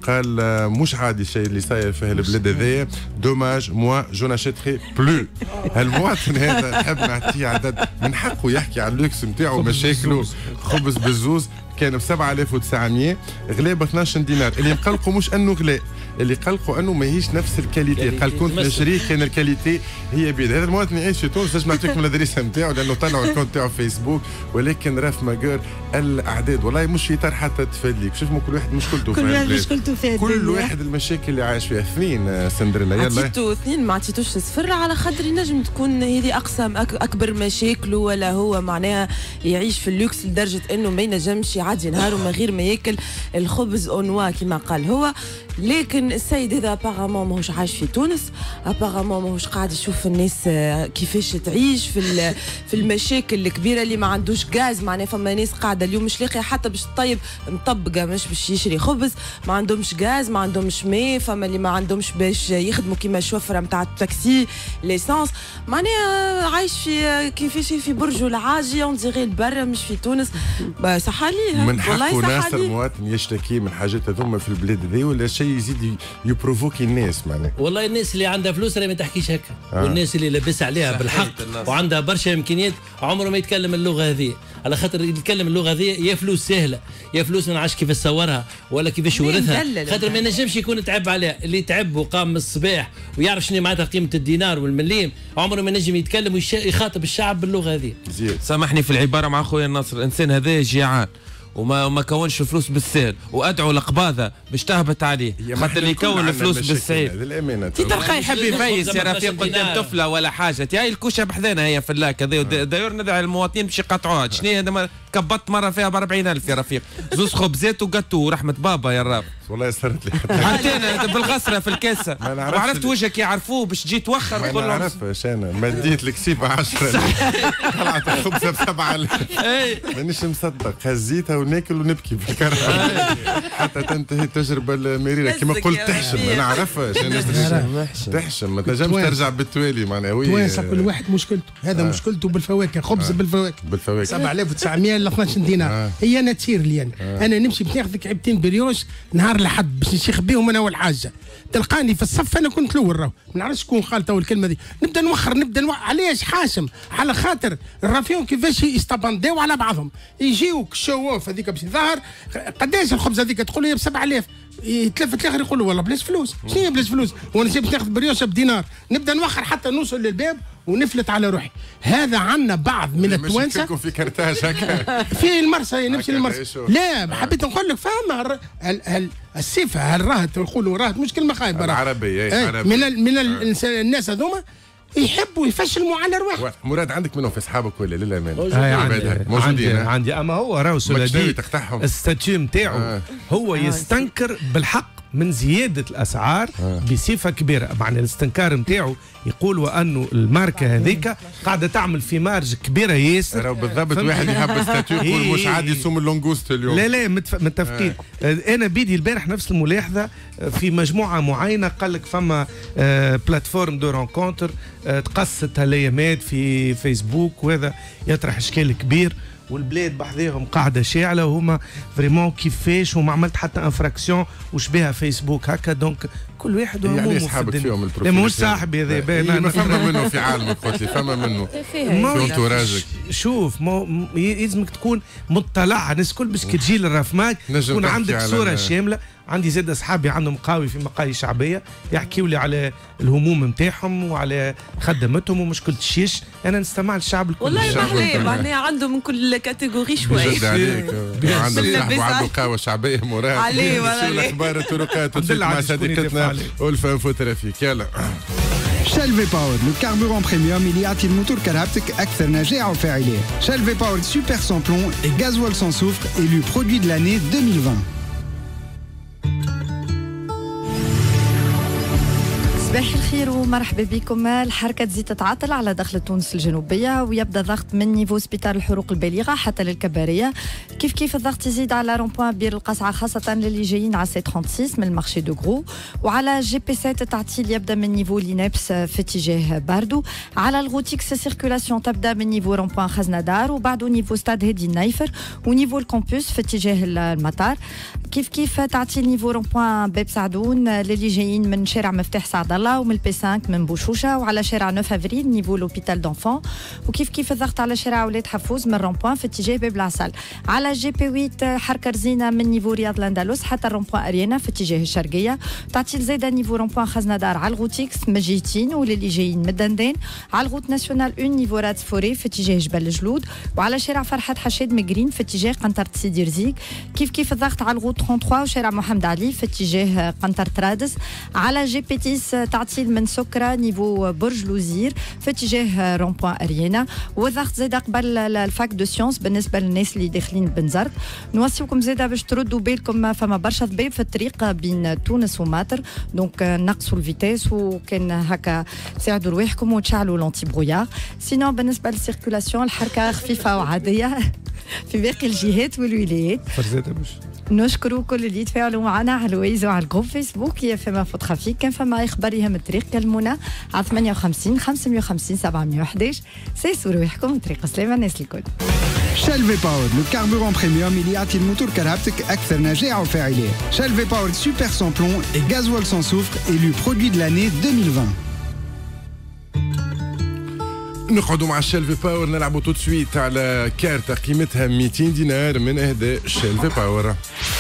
قال مش عادي الشيء اللي صاير في البلاد هذايا دوماج موا جو ناشيتري بلو. المواطن هذا نحب نعطيه عدد من حقه يحكي على اللوكس نتاعو مشاكله. خبز بالزوز كان ب سبعة آلاف وتسعمية غلاء ب اثناش دينار. اللي مقلقوا مش انه غلاء، اللي قلقوا انه ماهيش نفس الكاليتي. قال كنت نشريه كان الكاليتي هي بيد. هذا المواطن يعيش في تونس. نجم نعطيكم الادريسه نتاعو لانه طلعوا الكونت نتاعو في فيسبوك. ولكن راف ماجور الاعداد والله مش في اثار حتى تفادليك. شوفوا كل واحد مشكلته في
كل واحد مشكلته في
كل واحد المشاكل اللي عايش فيها. اثنين سندريلا يلا
عطيتو اثنين ما عطيتوش صفر على خاطر ينجم تكون هذه اقصى اكبر مشاكله، ولا هو معناها يعيش في اللوكس لدرجه انه ما ينجمش يعدي نهاره من غير ما ياكل الخبز اونوا كما قال هو. لكن السيد هذا ابارامون ماهوش عايش في تونس، ابارامون ماهوش قاعد يشوف الناس كيفاش تعيش في في المشاكل الكبيره اللي ما عندوش غاز. معناها فما ناس قاعده اليوم مش لاقيه حتى باش تطيب مطبقه مش باش يشري خبز، ما عندهمش غاز ما عندهمش ماء، فما اللي ما عندهمش باش يخدموا كيما الشوفره نتاع التاكسي ليسانس. معناها عايش في كيفاش في برج العاجي اون ديغي البر مش في تونس. صح عليه
من حقه ناس المواطن يشتكي من حاجات هذوما في البلاد ذي ولا شيء يزيد يبروفوكي الناس معناها.
والله الناس اللي عندها فلوس راهي ما تحكيش هكا. آه. والناس اللي لابس عليها بالحق وعندها برشا امكانيات عمره ما يتكلم اللغه هذه، على خاطر يتكلم اللغه هذه يا فلوس سهله يا فلوس ما نعرفش كيف تصورها ولا كيفاش يورثها، خاطر ما ينجمش يكون تعب عليها. اللي تعب وقام من الصباح ويعرف شنو معناتها قيمه الدينار والمليم عمره ما ينجم يتكلم ويخاطب الشعب باللغه هذه.
سامحني في العباره مع خويا الناصر، الانسان هذا جيعان وما ما كونش فلوس بالسهل وادعوا القباضه باش تهبط عليه خاطر اللي يكون الفلوس بالسهل. تي تلقى يحب يفيس يا رفيق قدام طفله ولا حاجه. تي هاي الكوشه بحذانا هي في اللاك هذا. داير ندعي المواطنين باش يقطعوها. شنو هذا كبطت مره فيها ب أربعين ألف يا رفيق. زوز خبزات وقاتو ورحمه بابا يا راب.
والله صارت لي
حتى انا بالغسره في الكاسه وعرفت وجهك يعرفوه باش تجي توخر.
ما نعرفش انا مديت الكسيب عشرة طلعت الخبزه ب سبعة آلاف مانيش مصدق. هزيتها وناكل ونبكي في الكرهبة حتى تنتهي التجربه المريره كما قلت. تحشم ما نعرفش تحشم ما تنجمش ترجع بالتوالي معناها.
توانسه كل واحد مشكلته. هذا مشكلته بالفواكه. خبز بالفواكه
بالفواكه
سبعة آلاف وتسعمية ل اثناش دينار. هي انا تصير لي انا انا نمشي بناخذ كعبتين بريوش نهار لحد باش نشيخ بيهم انا اول حاجه. تلقاني في الصف انا كنت الاول راهو ما نعرفش شكون قال تو الكلمه دي. نبدا نوخر نبدا نوخر. علاش حاشم؟ على خاطر الرافيون كيفاش يستبنداو على بعضهم. يجيوك الشواف هذيك باش يظهر قداش الخبز هذيك تقول لي ب سبعة آلاف يتلفت الاخر يقول له والله بلاش فلوس. شنو هي بلاش فلوس؟ وانا جيت ناخذ بريوشه بدينار. نبدا نوخر حتى نوصل للباب ونفلت على روحي. هذا عندنا بعض من التوانسه
مش في كرتاج هكا
في المرسى نمشي للمرسى. لا حبيت نقول لك فاهم الصفه هل راهت نقولوا راهت مش كلمه خايبه
العربيه
من ال من ال الناس هذوما يحبوا يفشلوا على رواحهم.
مراد عندك منهم في اصحابك ولا للامانه؟
عندي موجودين عندي اما هو راهو سولادي الستاتيو نتاعو آه. هو يستنكر بالحق من زيادة الأسعار آه. بصفة كبيرة. معنى الاستنكار نتاعو يقول وأنه الماركة هذيك قاعدة تعمل في مارج كبيرة ياسر.
راهو بالضبط واحد يحب ستاتيو يقول مش عادي يصوم اللونغوست اليوم.
لا لا متفقين. آه. أنا بيدي البارح نفس الملاحظة في مجموعة معينة. قال لك فما آه بلاتفورم دو رونكونتر آه تقصت هالأيامات في فيسبوك وهذا يطرح إشكال كبير والبلاد بحذاهم قاعده شاعله وهما فريمون كيفاش وما عملت حتى انفراكسيون وشبيها فيسبوك هكا. دونك كل واحد
يعني صحابك فيهم
البروفيل. لا مش صاحبي هذا
باين. ما فما منه في عالمك قلت لي فما منه في انتوراجك.
شوف ما يلزمك تكون مطلع الناس الكل باش كي تجي للرفماك تكون عندك صوره شامله. عندي زاد اصحابي عندهم قاوي في مقاهي شعبيه يحكيوا لي على الهموم نتاعهم وعلى خدمتهم ومشكله الشيش. انا نستمع للشعب الكل.
والله معناه معناه عنده من كل كاتيجوري شويه.
عندك صاحب عنده قهوه شعبيه مراد.
عليه والله
الاخبار الطرقات مع صديقتنا ألفا فوترافيك. يلا
شيل في باور لو كاربورون بريميوم اللي يعطي الموتور كرهبتك اكثر نجاعه وفاعليه. شيل في باور سوبر سون بلون et gasoil sans soufre élu produit de l'année deux mille vingt.
صباح الخير ومرحبا بكم. الحركة تزيد تتعطل على دخل تونس الجنوبية ويبدا ضغط من نيفو سبيطار الحروق البالغة حتى للكبارية. كيف كيف الضغط يزيد على رومبوان بير القصعة خاصة للي جايين على سي ستة وثلاثين من المارشي دو غرو، وعلى جي بي سبعة التعطيل يبدا من نيفو لينابس في اتجاه باردو. على الغوتيكس سيركولاسيون تبدا من نيفو رومبوان خزندار وبعده نيفو ستاد هادي النايفر ونيفو الكومبوس في اتجاه المطار. كيف كيف تعطيل نيفو رومبوان باب سعدون للي جايين من شارع مفتاح سعد الله ومن البي خمسة من بوشوشه، وعلى شارع تسعة افريل نيفو لوبيتال دونفون. وكيف كيف الضغط على شارع ولاد حفوز من رومبوان في اتجاه باب العسل. على جي بي ثمانية حركه رزينه من نيفو رياض الاندلس حتى رومبوان اريانا في اتجاه الشرقيه. تعطيل زايده نيفو رومبوان خزندار على الغوتيكس من جهتين وللي جايين من الدندان. على الغوت ناسيونال واحد نيفو رادس فوري في اتجاه جبل الجلود، وعلى شارع فرحات حشاد مقرين في اتجاه قنطره سيدي رزيق. كيف كيف الضغط على الغوت ثلاثة وثلاثين وشارع محمد علي في اتجاه قنطره رادس. على جي بي تسعة تعطيل من سكرة نيفو برج لوزير في اتجاه رومبوان اريانا. والضغط زاد قبل الفاك دو سيونس بالنسبه للناس اللي داخلين بنزرت. نوصيكم زاده باش تردوا بالكم فما برشا ضباب في الطريق بين تونس وماطر، دونك نقصوا الفيتاس وكان هكا ساعدوا رواحكم وتشعلوا لونتي برويار. سينو بالنسبه للسيركولاسيون الحركه خفيفه وعاديه في باقي الجهات والولايات.
فرزاده باش
نشكروا كل اللي يتفاعلوا معنا على الويز وعلى الجروب فيسبوك يا فما فوت خفيف. كان فما اخبار يهم الطريق كلمونا على ثمانية وخمسين خمسمية وخمسين سبعمية وأحد عشر. سيسوا رواحكم طريق سلامه الناس الكل.
شيل في باور لو كاربورون بريميوم اللي يعطي الموتور كرهبتك اكثر نجاعه وفاعليه. شيل في باور سوبر سامبلون et gasoil sans soufre élu produit de l'année deux mille vingt.
نقعدوا مع شيل في باور نلعبوا تو سويت على كارتة قيمتها مئتين دينار من اهداء شيل في باور.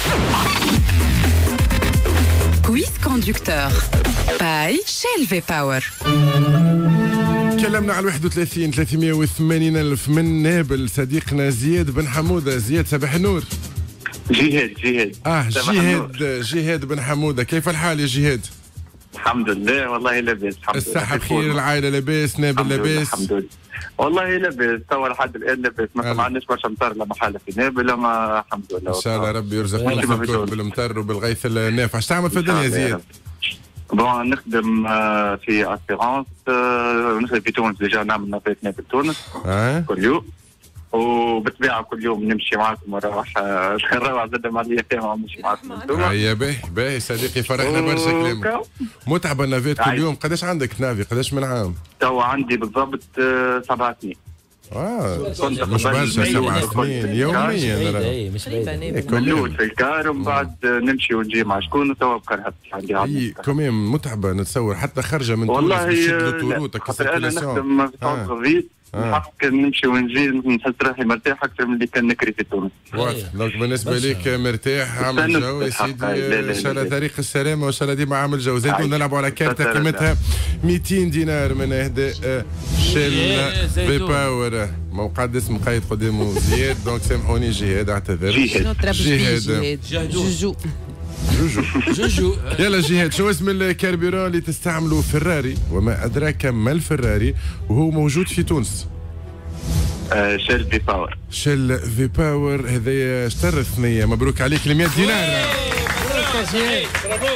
كويس كوندكتور باي شيل في باور.
تكلمنا على واحد وثلاثين ثلاثمية وثمانين ألف من نابل. صديقنا زياد بن حمودة. زياد صباح النور.
جهاد جهاد
اه جهاد جهاد بن حمودة، كيف الحال يا جهاد؟
الحمد لله والله لاباس الحمد لله.
الصحة بخير، العائلة لاباس، نابل لاباس؟
الحمد لله والله لاباس توا لحد الآن لاباس. ما عندناش برشا مطر لا محالة في نابل، اما الحمد لله
ان شاء الله ربي يرزقنا الكل بالمطر وبالغيث النافع. اش تعمل في الدنيا زياد؟
بون نخدم في اسيرونس، نخدم في تونس ديجا، نعمل نفايات نابل تونس كل يوم، وبالطبيعه كل يوم نمشي معكم ونروح نروح زاد مع الايام نمشي معكم انتم.
هيا باهي باهي صديقي، فرحنا برشا كلامك. متعبه النافيت كل يوم. قداش عندك نافي؟ قداش من عام؟
توا عندي بالضبط سبع سنين.
اه مش برشا سبع سنين يوميا.
اي مش بعيد.
كل في الكار ومن بعد نمشي ونجي مع شكون وتوا بكرهبتي عندي عندي.
كوميم متعبه نتصور حتى خرجه من تونس
والله. خاطر انا نخدم في تونس غريب، نحق نمشي ونجي نحس روحي مرتاح اكثر من اللي كان نكري في تونس.
واضح. دونك بالنسبه ليك مرتاح، عامل جو يا سيدي. ان شاء الله طريق السلامه وان شاء الله ديما عامل جو. زيد نلعبوا على كارتة قيمتها مئتين دينار من اهداء شيل في باور. مقدس مقيد قدامه زياد، دونك سامحوني جهاد اعتذر.
جهاد جوجو
جوجو جوجو. يلا جهاد، شو اسم الكاربيرون اللي تستعمله فراري وما أدراك ما الفراري وهو موجود في تونس؟
آه شيل في باور.
شيل في باور هذايا شطر الثنية. مبروك عليك ال مئة دينار.
برافو.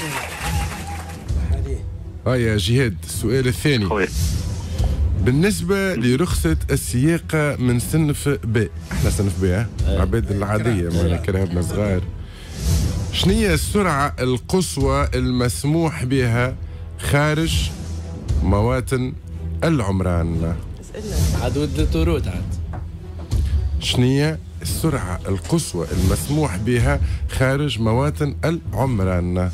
اه يا جهاد السؤال الثاني. خوي. بالنسبة لرخصة السياقة من صنف ب، احنا صنف ب ها؟ العباد العادية ما كرهبنا صغار. شنية السرعة القصوى المسموح بها خارج مواطن العمران؟
عاد ود الطرود عاد.
شنية السرعة القصوى المسموح بها خارج مواطن العمران؟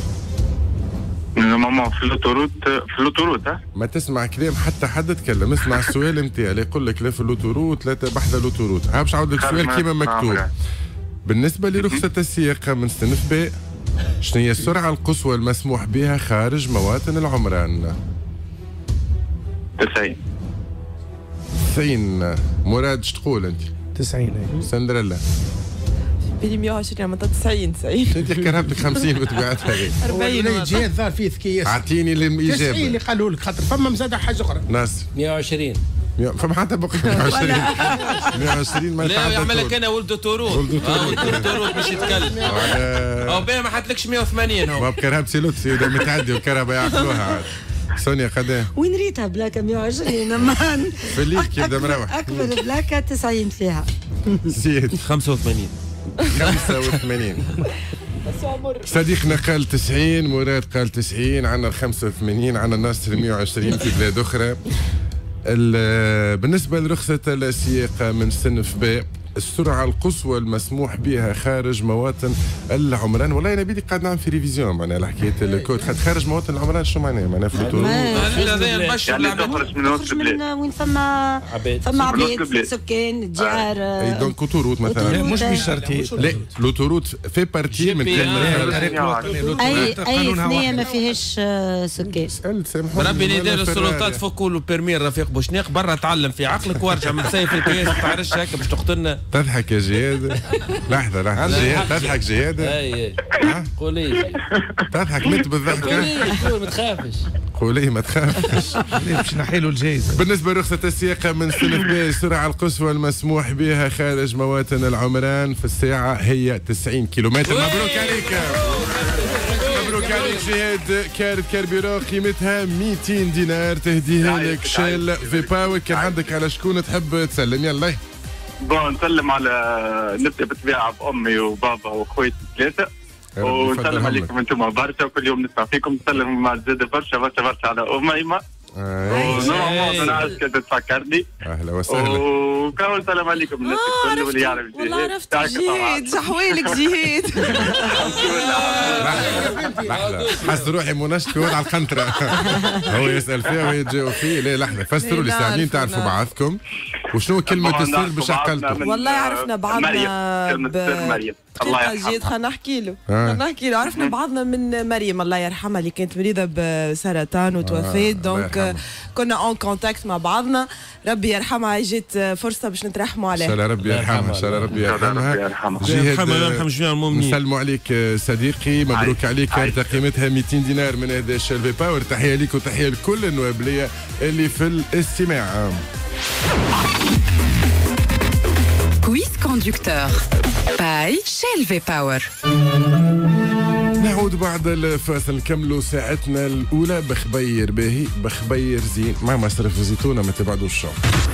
ماما في الاوتوروت في الاوتوروت ها؟
ما تسمع كلام حتى حد تكلم، اسمع السؤال نتاعي. يقول لك لا في الاوتوروت لا بحذا الاوتوروت. ها باش نعاود لك السؤال كيما مكتوب. بالنسبة لرخصة السياقة من صنف ب، شنو هي السرعة القصوى المسموح بها خارج مواطن العمران؟
تسعين.
تسعين. مراد اش تقول انت؟
تسعين.
سندريلا
بالي مئة وعشرين ما تسعين تسعين.
انت كرهبتك خمسين بتبعتها هذيك.
أربعين. جهاد ظهر فيه ذكي.
اعطيني الإجابة.
تسعين اللي قالوا لك، خاطر فما مزاد حاجة أخرى.
ناصر.
مئة وعشرين.
فما حتى بقى مية وعشرين مية وعشرين ما
لا يعمل لك انا ولد طرود ولد طرود باش يتكلم او بيه ما حطلكش مية وثمانين هو
ما بكرهب سيلوت يبدا متعدي وكرهبه يعقلوها عاد. سونيا قداه؟
وين ريتها بلاكه مية وعشرين امان
في الليل يبدا مروح
اكبر بلاكه تسعين فيها
زيد
خمسة وثمانين
خمسة وثمانين صديقنا قال تسعين، مراد قال تسعين، عندنا خمسة وثمانين، عندنا ناصر مية وعشرين في بلاد اخرى. بالنسبه لرخصه السياقه من صنف ب، السرعه القصوى المسموح بها خارج مواطن العمران. والله انا بيدي قاعد نعمل في ريفيزيون معناها لحكايه الكود خد خارج مواطن العمران شو معناها؟ معناها في الطرق
هذا نبشر
تخرج من وسط
من وين فما فما عبيد سكان ديار
اي دونك اوتوروت مثلا
مش بشرطي
لا لوتوروت في بارتي من
اي اي ثنيه ما فيهاش سكان.
ربي ندير السلطات فكوا له بيرمي رفيق بوشناق برا تعلم في عقلك وارجع من سيف الكياس ما تعرفش هكا باش تقتلنا.
تضحك يا جهاد. لحظة لحظة جهاد تضحك جهاد.
اي قولي
تضحك مت بالضحك.
قولي ما تخافش.
قولي ما تخافش.
باش نحيلوا الجايزة.
بالنسبة لرخصة السياقة من صنف ب، السرعة القصوى المسموح بها خارج مواطن العمران في الساعة هي تسعين كيلومتر. مبروك عليك. مبروك عليك جهاد. كارت كاربيرو قيمتها مئتين دينار تهديها لك شيل في باور. كان عندك على شكون تحب تسلم؟ يلا.
بون نسلم على نبدا بالطبيعه بامي وبابا واخويتي ثلاثه ونسلم عليكم انتم برشا وكل يوم نسمع فيكم. نسلم مع زاد برشا برشا برشا على اميمه ونورمالمون انا عارف كنت تفكرني.
اهلا وسهلا.
وكون السلام عليكم الناس الكل واللي يعرف جهاد.
والله عرفت جهاد شحوالك جهاد.
لحظة حس روحي منشكور على القنطرة. هو يسأل فيها وهي تجاوب فيه. لا لحظة فسروا لي ساعدين تعرفوا بعضكم وشنو كلمة السر باش عقلتوا.
والله عرفنا بعضنا
مريم. كلمة السر مريم الله يرحمها.
جهاد خلينا نحكي له خلينا نحكي له. عرفنا بعضنا من مريم الله يرحمها اللي كانت مريضة بسرطان وتوفات. دونك كنا اون كونتاكت مع بعضنا. ربي يرحمها جات فرصة باش نترحموا عليها.
ان شاء الله ربي يرحمها. ان شاء الله ربي يرحمها.
جهاد يرحم جميع المؤمنين.
نسلموا عليك صديقي. مبروك عليك. كانت قيمتها مئتين دينار من هذا الشلفي باور. تحية ليك وتحية لكل النوابلية اللي في الاستماع.
كويس كوندكتور باي شيل في باور.
نعود بعد الفاصل نكملوا ساعتنا الأولى بخبير باهي بخبير زين مع مصرف الزيتونة. ما تبعدوا الشوق.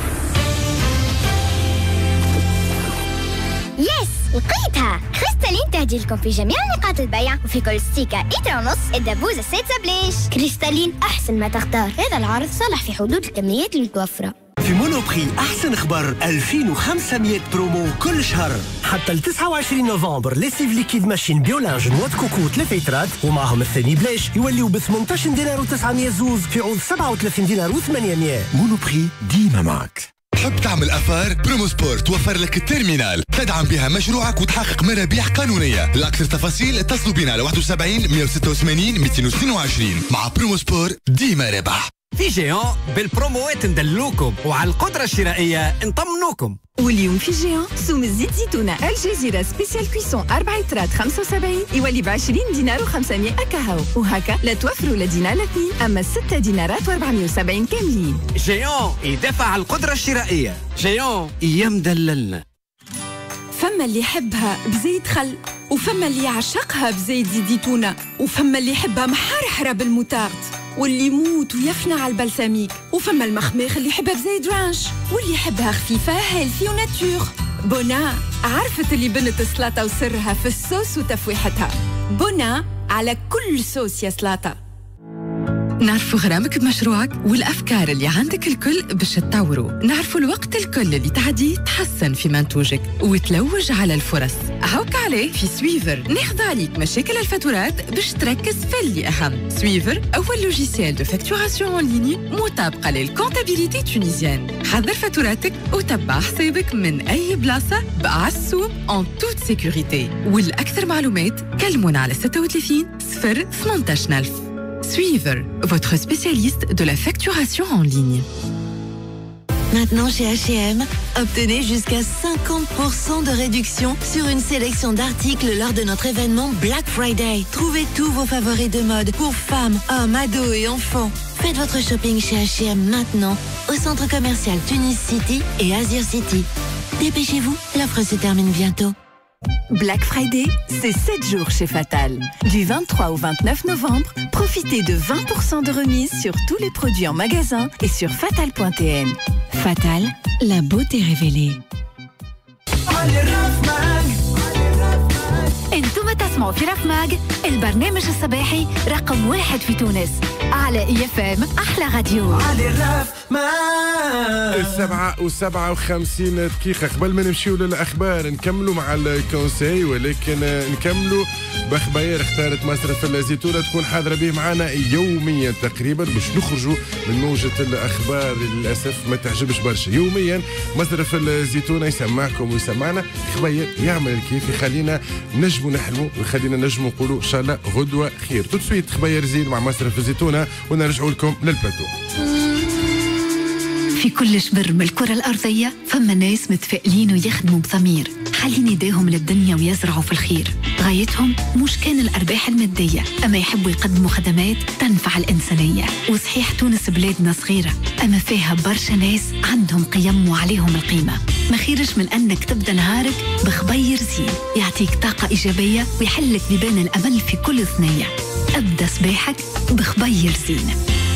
يس لقيتها كريستالين تهدي لكم في جميع نقاط البيع وفي كل ستيكة إتر ونص الدبوزة ست سبليش. كريستالين أحسن ما تختار. هذا العرض صالح في حدود الكميات المتوفرة.
في مونوبري أحسن خبر ألفين وخمسمية برومو كل شهر حتى ل تسعة وعشرين نوفمبر. ليسيف ليكيد ماشين بيولانج نوع كوكو ثلاث لترات ومعهم الثاني بلاش يوليوا ب ثمانية عشر دينار وتسعمية زوز في عوض سبعة وثلاثين دينار وثمانمية.
مونوبري ديما معك. تحب تعمل أفار؟ برومو سبورت توفر لك التيرمينال تدعم بها مشروعك وتحقق مرابح قانونية. لأكثر تفاصيل اتصلوا بنا على واحد وسبعين مية وستة وثمانين مئتين واثنين وعشرين. مع برومو سبورت ديما ربح.
في جيون بالبروموات ندلوكم وعلى القدرة الشرائية نطمنوكم.
واليوم في جيون سوم الزيت زيتونة الجزيرة سبيسيال كويسون أربع لترات خمسة وسبعين يولي ب عشرين دينار وخمسمية كهو. وهكا لا توفروا لا دينار لا اثنين أما ستة دينارات وأربعمية وسبعين كاملين.
جيون يدافع على القدرة الشرائية. جيون يمدللنا.
فما اللي يحبها بزيت خل وفما اللي يعشقها بزيت زيت زيتونة وفما اللي يحبها محرحرة بالموتارد واللي يموت ويفنى على البلساميك وفما المخماخ اللي يحبها بزيت رانش واللي يحبها خفيفة هيلثي وناتور. بونا عرفت اللي بنت السلاطة وسرها في الصوص وتفويحتها. بونا على كل صوص يا سلاطة.
نعرفوا غرامك بمشروعك والأفكار اللي عندك الكل باش تطوروا. نعرفوا الوقت الكل اللي تعدي تحسن في منتوجك وتلوج على الفرص. هاوك عليه في سويفر ناخذ عليك مشاكل الفاتورات باش تركز في اللي أهم. سويفر أول لوجيسيال دو فاكتوراسيون أون ليني مطابقة للكونتابيليتي تونيزيان. حضر فاتوراتك وتبع حسابك من أي بلاصة بعسوم أن توت سيكوريتي. والأكثر معلومات كلمونا على ستة وثلاثين صفر ثمانية عشر ألف. Suivre, votre spécialiste de la facturation en ligne.
Maintenant chez H et M, obtenez jusqu'à cinquante pour cent de réduction sur une sélection d'articles lors de notre événement Black Friday. Trouvez tous vos favoris de mode pour femmes, hommes, ados et enfants. Faites votre shopping chez H et M maintenant, au centre commercial Tunis City et Azir City. Dépêchez-vous, l'offre se termine bientôt.
Black Friday, c'est sept jours chez Fatal. Du vingt-trois au vingt-neuf novembre, profitez de vingt pour cent de remise sur tous les produits en magasin et sur fatal point t n.
Fatal, la beauté révélée.
انتم تسمعوا في رفماج البرنامج الصباحي رقم واحد في تونس على اي اف ام احلى راديو.
السبعة وسبعة وخمسين دقيقة قبل ما نمشيو للأخبار نكملوا مع الكونسي، ولكن نكملوا بأخبار اختارت مصرف الزيتونة تكون حاضرة به معنا يوميا تقريبا باش نخرجوا من موجة الأخبار للأسف ما تعجبش برشا. يوميا مصرف الزيتونة يسمعكم ويسمعنا خبير يعمل الكيف يخلينا نجموا نحلموا ويخلينا نجموا نقولوا إن شاء الله غدوة خير. تو سويت خبير زين مع مصرف الزيتونة ونرجعوا لكم للبلاتو.
في كل شبر من الكرة الأرضية فما ناس متفائلين ويخدموا بضمير، حالين يديهم للدنيا ويزرعوا في الخير. غايتهم مش كان الأرباح المادية، أما يحبوا يقدموا خدمات تنفع الإنسانية. وصحيح تونس بلادنا صغيرة، أما فيها برشا ناس عندهم قيم وعليهم القيمة. ما خيرش من أنك تبدأ نهارك بخبير زين يعطيك طاقة إيجابية ويحلك بيبان الأمل في كل ثنية. أبدأ صباحك بخبير زين.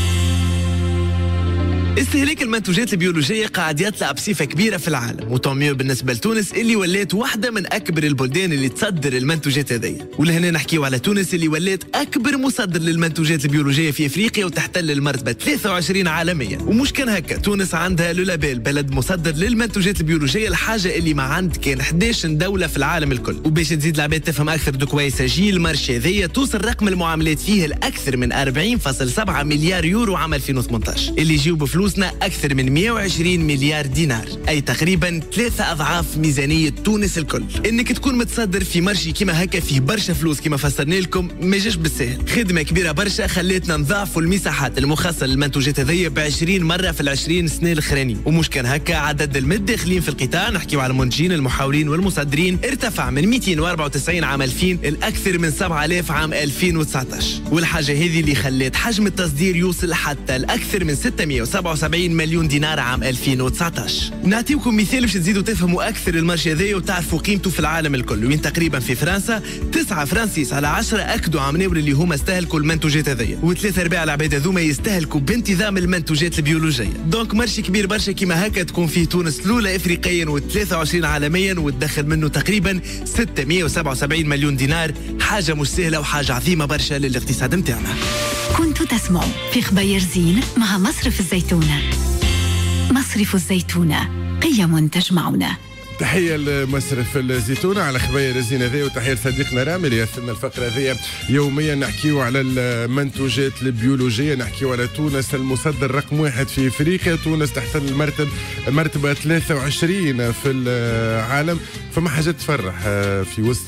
استهلاك المنتوجات البيولوجية قاعد يطلع بصفة كبيرة في العالم، وطوميو بالنسبة لتونس اللي ولات واحدة من أكبر البلدان اللي تصدر المنتوجات هذيا. ولهنا نحكيو على تونس اللي ولات أكبر مصدر للمنتوجات البيولوجية في أفريقيا وتحتل المرتبة ثلاثة وعشرين عالميا. ومش كان هكا، تونس عندها لولابيل بلد مصدر للمنتوجات البيولوجية، الحاجة اللي ما عند كان إحدى عشرة دولة في العالم الكل. وباش تزيد العباد تفهم أكثر دوكوا يسجل المارشي هذيا، توصل رقم المعاملات فيه الأكثر من أربعين فاصلة سبعة مليار يورو عام ألفين وثمانية عشر، اللي يجيو بفلوسنا أكثر من مئة وعشرين مليار دينار، أي تقريبا ثلاثة أضعاف ميزانية تونس الكل. إنك تكون متصدر في مارشي كيما هكا فيه برشا فلوس كيما فسرنا لكم ما جاش بالسهل. خدمة كبيرة برشا خليتنا نضاعفوا المساحات المخصصة للمنتوجات هذيا بعشرين مرة في العشرين سنة الأخرانية. ومش كان هكا، عدد المتداخلين في القطاع، نحكيو على المنتجين المحاورين والمصدرين، ارتفع من مئتين وأربعة وتسعين عام ألفين الأكثر من سبعة آلاف عام ألفين وتسعة عشر. والحاجة هذه اللي خلت حجم التصدير يوصل حتى الأكثر من ستمئة وسبعة وسبعين مليون دينار عام ألفين وتسعة عشر. نعطيكم مثال باش تزيدوا تفهموا أكثر المارشي هذايا وتعرفوا قيمته في العالم الكل. وين تقريبا في فرنسا تسعة فرنسيس على عشرة أكدوا عم ناول اللي هما استهلكوا المنتوجات هذيا، وثلاثة أرباع العباد هذوما يستهلكوا بانتظام المنتوجات البيولوجية. دونك مارشي كبير برشا كيما هكا تكون فيه تونس الأولى إفريقيا وثلاثة وعشرين عالميا، وتدخل منه تقريبا ستمئة وسبعة وسبعين مليون دينار. حاجة مش سهلة وحاجة عظيمة برشا للاقتصاد متاعنا.
كنتوا تسمعوا في خبير زين مع مصرف الزيتونة. مصرف الزيتونة، قيم تجمعنا.
تحية لمصرف الزيتونة على خباير الزينة ذي، وتحية لصديقنا رامي اللي يرسلنا الفقرة ذي. يوميا نحكيو على المنتوجات البيولوجية، نحكيو على تونس المصدر رقم واحد في افريقيا. تونس تحتل المرتب مرتبة ثلاثة وعشرين في العالم. فما حاجة تفرح في وسط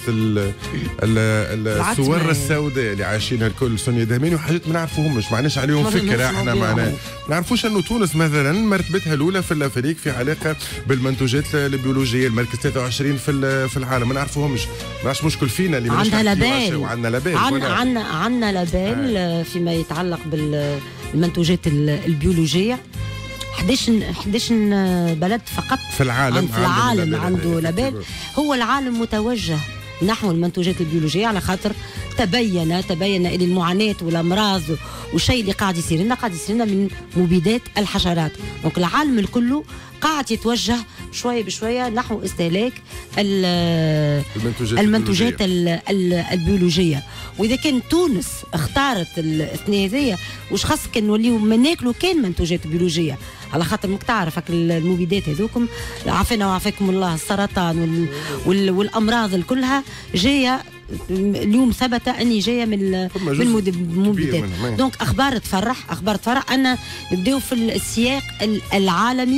الصور السوداء اللي عايشينها الكل سونيا دهماني، وحاجات ما نعرفوهمش، ما عندناش عليهم فكرة. احنا معنا نعرفوش انه تونس مثلا مرتبتها الاولى في الافريق في علاقة بالمنتوجات البيولوجية، المركز ثلاثة وعشرين في في العالم. ما نعرفوهمش، ماش مشكل فينا اللي
عندها لابيل،
وعندنا لابيل
عندنا عندنا عندنا لابيل آه. فيما يتعلق بالمنتوجات البيولوجية. إحدى عشر بلد فقط
في العالم
في العالم عنده لابيل. هو العالم متوجه نحو المنتوجات البيولوجية على خاطر تبين تبين إلى المعاناة والأمراض والشيء اللي قاعد يصير لنا قاعد يصير لنا من مبيدات الحشرات. دونك العالم الكل قاعد يتوجه شوية بشوية نحو استهلاك المنتوجات, المنتوجات البيولوجية. وإذا كان تونس اختارت الاثنين هذيا، وش خاص كان نوليو ما ناكلوا كان منتوجات بيولوجية، على خاطر مك تعرف المبيدات هذوكم عافانا وعافاكم الله، السرطان وال وال والأمراض كلها جاية اليوم ثبت اني جايه من المبيدات. دونك اخبار تفرح، اخبار تفرح. انا نبداو في السياق العالمي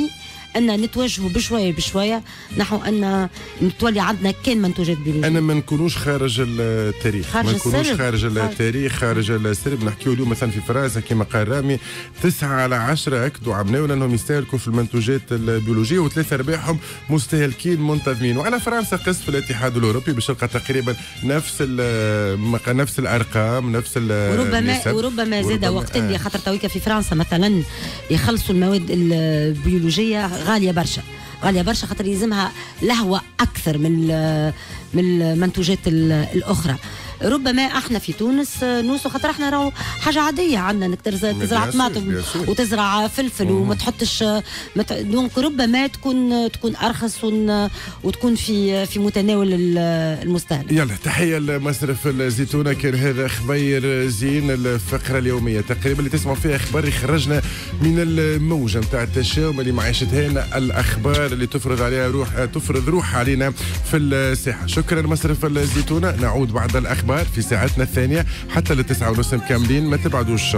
ان نتوجهوا بشويه بشويه نحو ان نتولي عندنا كان منتوجات بيولوجيه.
انا ما نكونوش خارج التاريخ،
خارج
ما نكونوش
السرب.
خارج التاريخ، خارج السرب. نحكيو اليوم مثلا في فرنسا كما قال رامي تسعة على عشرة اكدوا عمناو لانهم يستهلكوا في المنتوجات البيولوجيه وثلاثه رباعهم مستهلكين منتظمين. وعلى فرنسا قس في الاتحاد الاوروبي باش تلقى تقريبا نفس نفس الارقام نفس
وربما وربما زاد وقت اللي آه. خاطر تويكا في فرنسا مثلا يخلصوا المواد البيولوجيه غاليه برشا، غاليه برشا خاطر يلزمها لهوه اكثر من من المنتوجات الاخرى. ربما احنا في تونس نوصل خاطر احنا راهو حاجه عاديه عندنا انك تزرع طماطم وتزرع فلفل وما تحطش مت... دونك ربما تكون تكون ارخص ون... وتكون في في متناول المستهلك.
يلا تحيه لمصرف الزيتونه. كان هذا خبير زين الفقره اليوميه تقريبا اللي تسمعوا فيها اخبار يخرجنا من الموجه نتاع التشاؤم اللي معيشتها لنا الاخبار اللي تفرض عليها روح تفرض روح علينا في الساحه. شكرا مصرف الزيتونه. نعود بعد الاخبار في ساعتنا الثانية حتى للتسعة ونص مكملين، ما تبعدوش.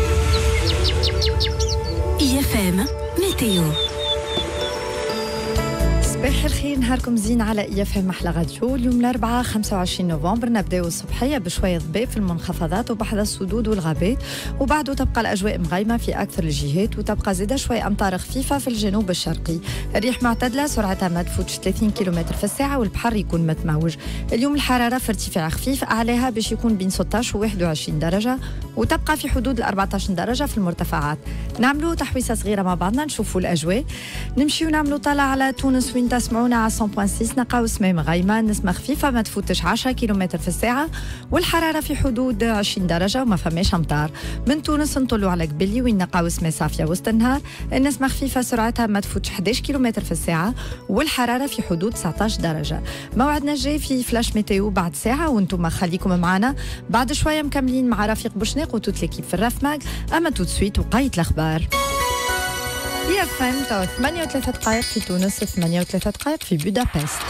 إي إف إم ميتيو.
صباح الخير، نهاركم زين على إي إف إم أحلى راديو. اليوم الأربعاء خمسة وعشرين نوفمبر نبداو الصبحية بشوية ضباب في المنخفضات وبحذا السدود والغابات، وبعده تبقى الأجواء مغيمة في أكثر الجهات وتبقى زيادة شوية أمطار خفيفة في الجنوب الشرقي. الريح معتدلة سرعتها ما تفوتش ثلاثين كيلومتر في الساعة والبحر يكون متموج. اليوم الحرارة في ارتفاع خفيف أعلاها باش يكون بين ستة عشر و واحد وعشرين درجة وتبقى في حدود ال أربعة عشر درجة في المرتفعات. نعملوا تحويسة صغيرة مع بعضنا نشوفوا الأجواء. نمشيو نعملوا طالع على تونس وين تسمعونا على مية فاصلة ستة. نلقاو سماء مغيمة، نسمة خفيفة ما تفوتش عشرة كيلومتر في الساعة والحرارة في حدود عشرين درجة وما فماش أمطار. من تونس نطلوا على قبلي وين نلقاو سماء صافية وسط النهار، النسمة خفيفة سرعتها ما تفوتش إحدى عشر كيلومتر في الساعة والحرارة في حدود تسعة عشر درجة. موعدنا الجاي في فلاش ميتيو بعد ساعة وانتم خليكم معنا بعد شوية مكملين مع رفيق بوشناق وتوت ليكيب في الرف ماج. أما توت سويت وقاية الأخبار. إي إف إم توا ثمانية وثلاثين دقائق في تونس، ثمانية وثلاثين دقائق في بودابست.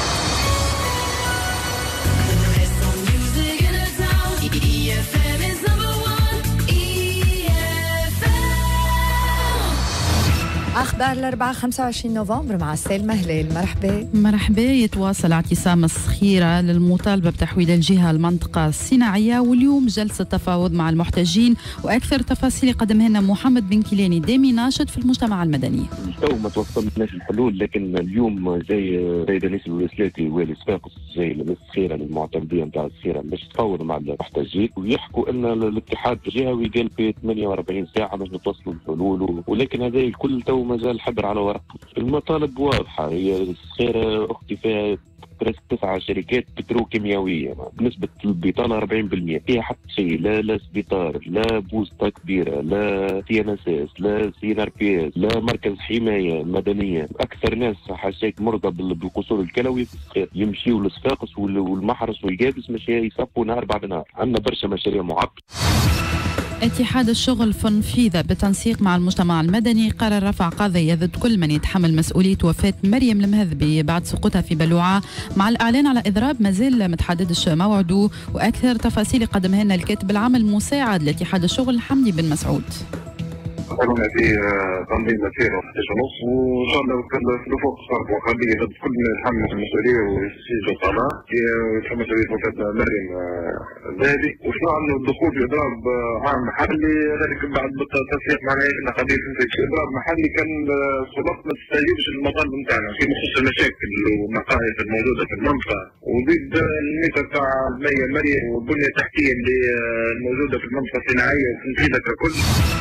أخبار الأربعاء خمسة وعشرين نوفمبر مع سلمى هلال. مرحبا.
مرحبا. يتواصل اعتصام الصخيرة للمطالبة بتحويل الجهة المنطقة الصناعية، واليوم جلسة تفاوض مع المحتجين وأكثر تفاصيل قدمها لنا محمد بن كيلاني دامي ناشط في المجتمع المدني.
تو ما توصلناش الحلول، لكن اليوم زي زي رئيس الولايات والي صفاقس جاي للصخيرة للمعتمدين نتاع الصخيرة باش تفاوض مع المحتجين ويحكوا أن الاتحاد الجهوي قال في ثمانية وأربعين ساعة باش نتوصلوا الحلول، ولكن هذا الكل تو مازال حبر على ورق. المطالب واضحة، هي الصخيرة أختي فيها تسعة شركات بتروكيماوية بنسبة البطالة أربعين بالمئة، فيها حتى شيء، لا لا سبيطار، لا بوسطة كبيرة، لا سي ان اس اس، لا سي ان ار بي اس، لا مركز حماية مدنية. أكثر ناس حاشاك مرضى بالقصور الكلوي في الصخير يمشيوا للصفاقس والمحرس والقابس مش يصفوا نهار بعد نهار. عندنا برشا مشاريع معقدة.
اتحاد الشغل في نفيذة بالتنسيق مع المجتمع المدني قرر رفع قضية ضد كل من يتحمل مسؤولية وفاة مريم المهذبي بعد سقوطها في بلوعة، مع الإعلان على إضراب مازال متحددش موعده. وأكثر تفاصيل قدمها لنا الكاتب العام المساعد لاتحاد الشغل حمدي بن مسعود.
قررنا في تنظيم مسيره ستة ونص، وان شاء الله في الافق صارت وقضيه ضد كل من يتحمل المسؤوليه ويسجل الطلاق ويتحمل مسؤوليه وفاه مريم الذهبي. وشنو عندنا الدخول في اضراب عام محلي، ذلك بعد بالتنسيق معنا ان قضيه اضراب محلي كان السلطات ما تستجيبش للمطالب نتاعنا في مخصوص المشاكل والنقائص الموجوده في المنطقه، وزيد الميته تاع المية مريم والبنيه التحتيه اللي الموجوده في المنطقه الصناعيه وفي نفيذها ككل.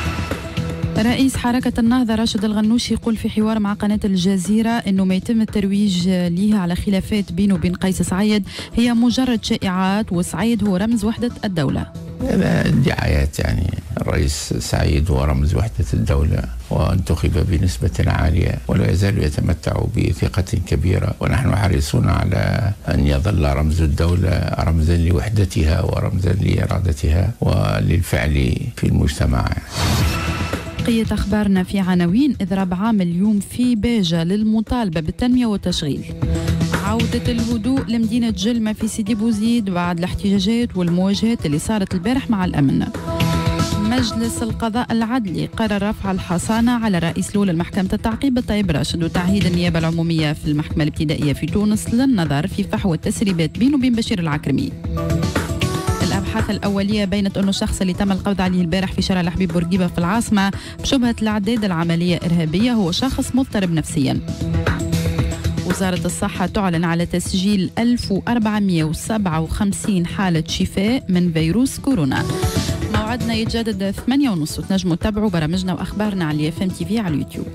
رئيس حركة النهضة راشد الغنوشي يقول في حوار مع قناة الجزيرة أنه ما يتم الترويج ليها على خلافات بينه وبين قيس سعيد هي مجرد شائعات، وسعيد هو رمز وحدة الدولة.
دعايات، يعني الرئيس سعيد هو رمز وحدة الدولة وانتخب بنسبة عالية ولا يزال يتمتع بثقة كبيرة، ونحن حريصون على أن يظل رمز الدولة رمزا لوحدتها ورمزا لإرادتها وللفعل في المجتمع.
بقية أخبارنا في عناوين: إضراب عام اليوم في باجة للمطالبة بالتنمية والتشغيل. عودة الهدوء لمدينة جلمة في سيدي بوزيد بعد الاحتجاجات والمواجهات اللي صارت البارح مع الأمن. مجلس القضاء العدلي قرر رفع الحصانة على رئيس لول محكمة التعقيب الطيب راشد وتعهيد النيابة العمومية في المحكمة الابتدائية في تونس للنظر في فحوى التسريبات بينه وبين بشير العكرمي. الأبحاث الأولية بينت أنه الشخص اللي تم القبض عليه البارح في شارع الحبيب بورقيبة في العاصمة بشبهة الإعداد العملية إرهابية هو شخص مضطرب نفسياً. وزارة الصحة تعلن على تسجيل ألف وأربعمئة وسبعة وخمسين حالة شفاء من فيروس كورونا. موعدنا يتجدد ثمانية ونص وتنجموا تتابعوا برامجنا وأخبارنا على اف ام تي في على اليوتيوب.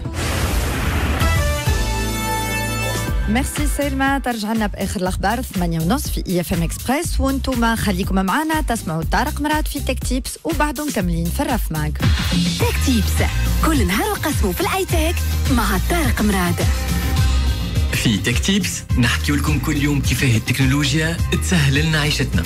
ميرسي سلمى. ترجع لنا باخر الاخبار ثمانية ونص في اي اف ام اكسبريس، وانتم خليكم معنا تسمعوا طارق مراد في تك تيبس وبعدهم مكملين في الرف معك.
تك تيبس كل نهار وقسمه في الايتاك مع طارق مراد.
في تك تيبس نحكي لكم كل يوم كيفاه التكنولوجيا تسهل لنا عيشتنا.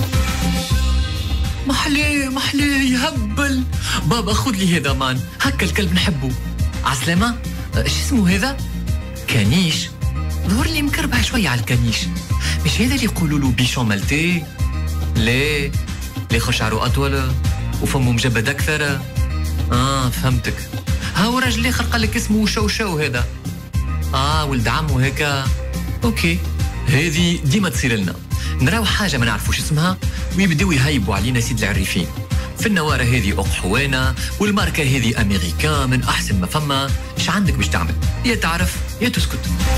محلاه محلاه يهبل. بابا خذ لي هذا مان، هكا الكلب نحبه. عسلامة، ايش اسمه هذا؟ كانيش. ظهر لي مكربع شوية على الكانيش. مش هذا اللي يقولوا له بيشون مالتي؟ ليه؟ ليه خو شعره أطول وفمه مجبد أكثر؟ آه فهمتك. هاو راجل الآخر قال لك اسمه شو شو هذا. آه ولد عمه هيك. أوكي، هذه ديما تصير لنا. نراو حاجة ما نعرفوش اسمها ويبداو يهيبوا علينا سيد العريفين. في النوارة هذه أقحوانة والماركة هذه أمريكان من أحسن ما فما. إيش عندك باش تعمل؟ يا تعرف يا تسكت.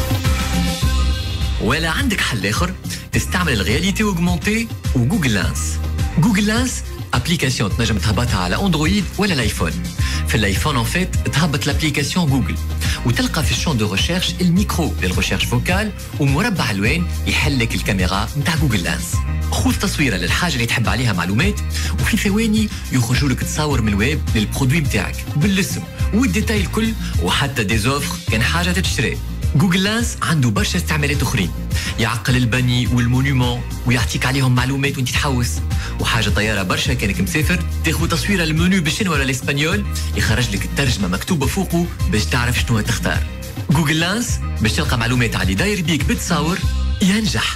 ولا عندك حل آخر؟ تستعمل الرياليتي اوغمونتي وجوجل لانس. جوجل لانس ابليكاسيون تنجم تهبطها على اندرويد ولا الايفون. في الايفون ان فيت تهبط لابليكاسيون جوجل وتلقى في الشون دو ريشيرش الميكرو للريشيرش فوكال ومربع الوان يحل لك الكاميرا نتاع جوجل لانس. خذ تصويره للحاجه اللي تحب عليها معلومات وفي ثواني يخرجوا لك تصاور من الويب للبرودوي نتاعك بالاسم والديتاي الكل وحتى ديزوفر كان حاجه تتشري. جوجل لانس عنده برشا استعمالات اخرين، يعقل البني والمونيمون ويعطيك عليهم معلومات وانت تحوس. وحاجه طياره برشا كانك مسافر تاخذ تصويره المنيو بالشنو ولا الاسبانيول يخرج لك الترجمه مكتوبه فوقه باش تعرف شنو تختار. جوجل لانس باش تلقى معلومات على اللي داير بيك بتصور ينجح.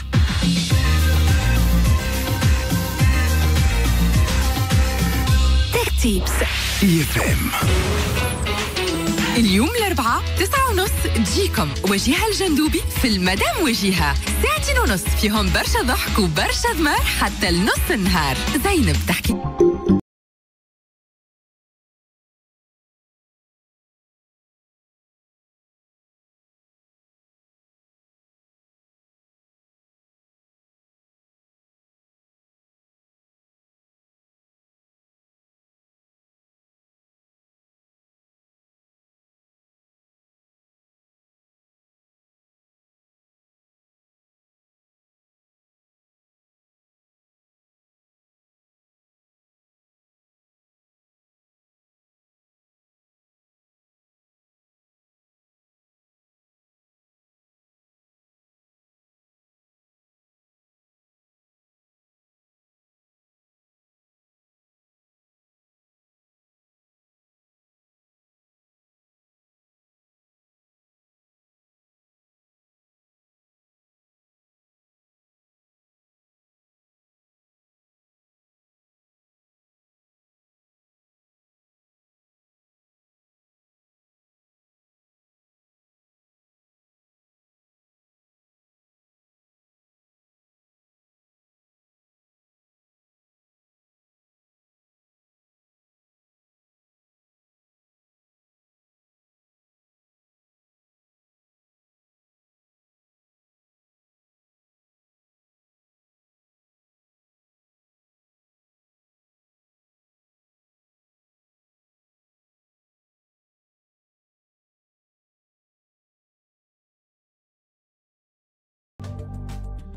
تك تيبس
اي اف ام.
اليوم الأربعاء تسعة ونص تجيكم وجيهة الجندوبي في المدام وجيهة، ساعتين ونص فيهم برشا ضحك وبرشا دمار حتى النص النهار. زينب تحكي.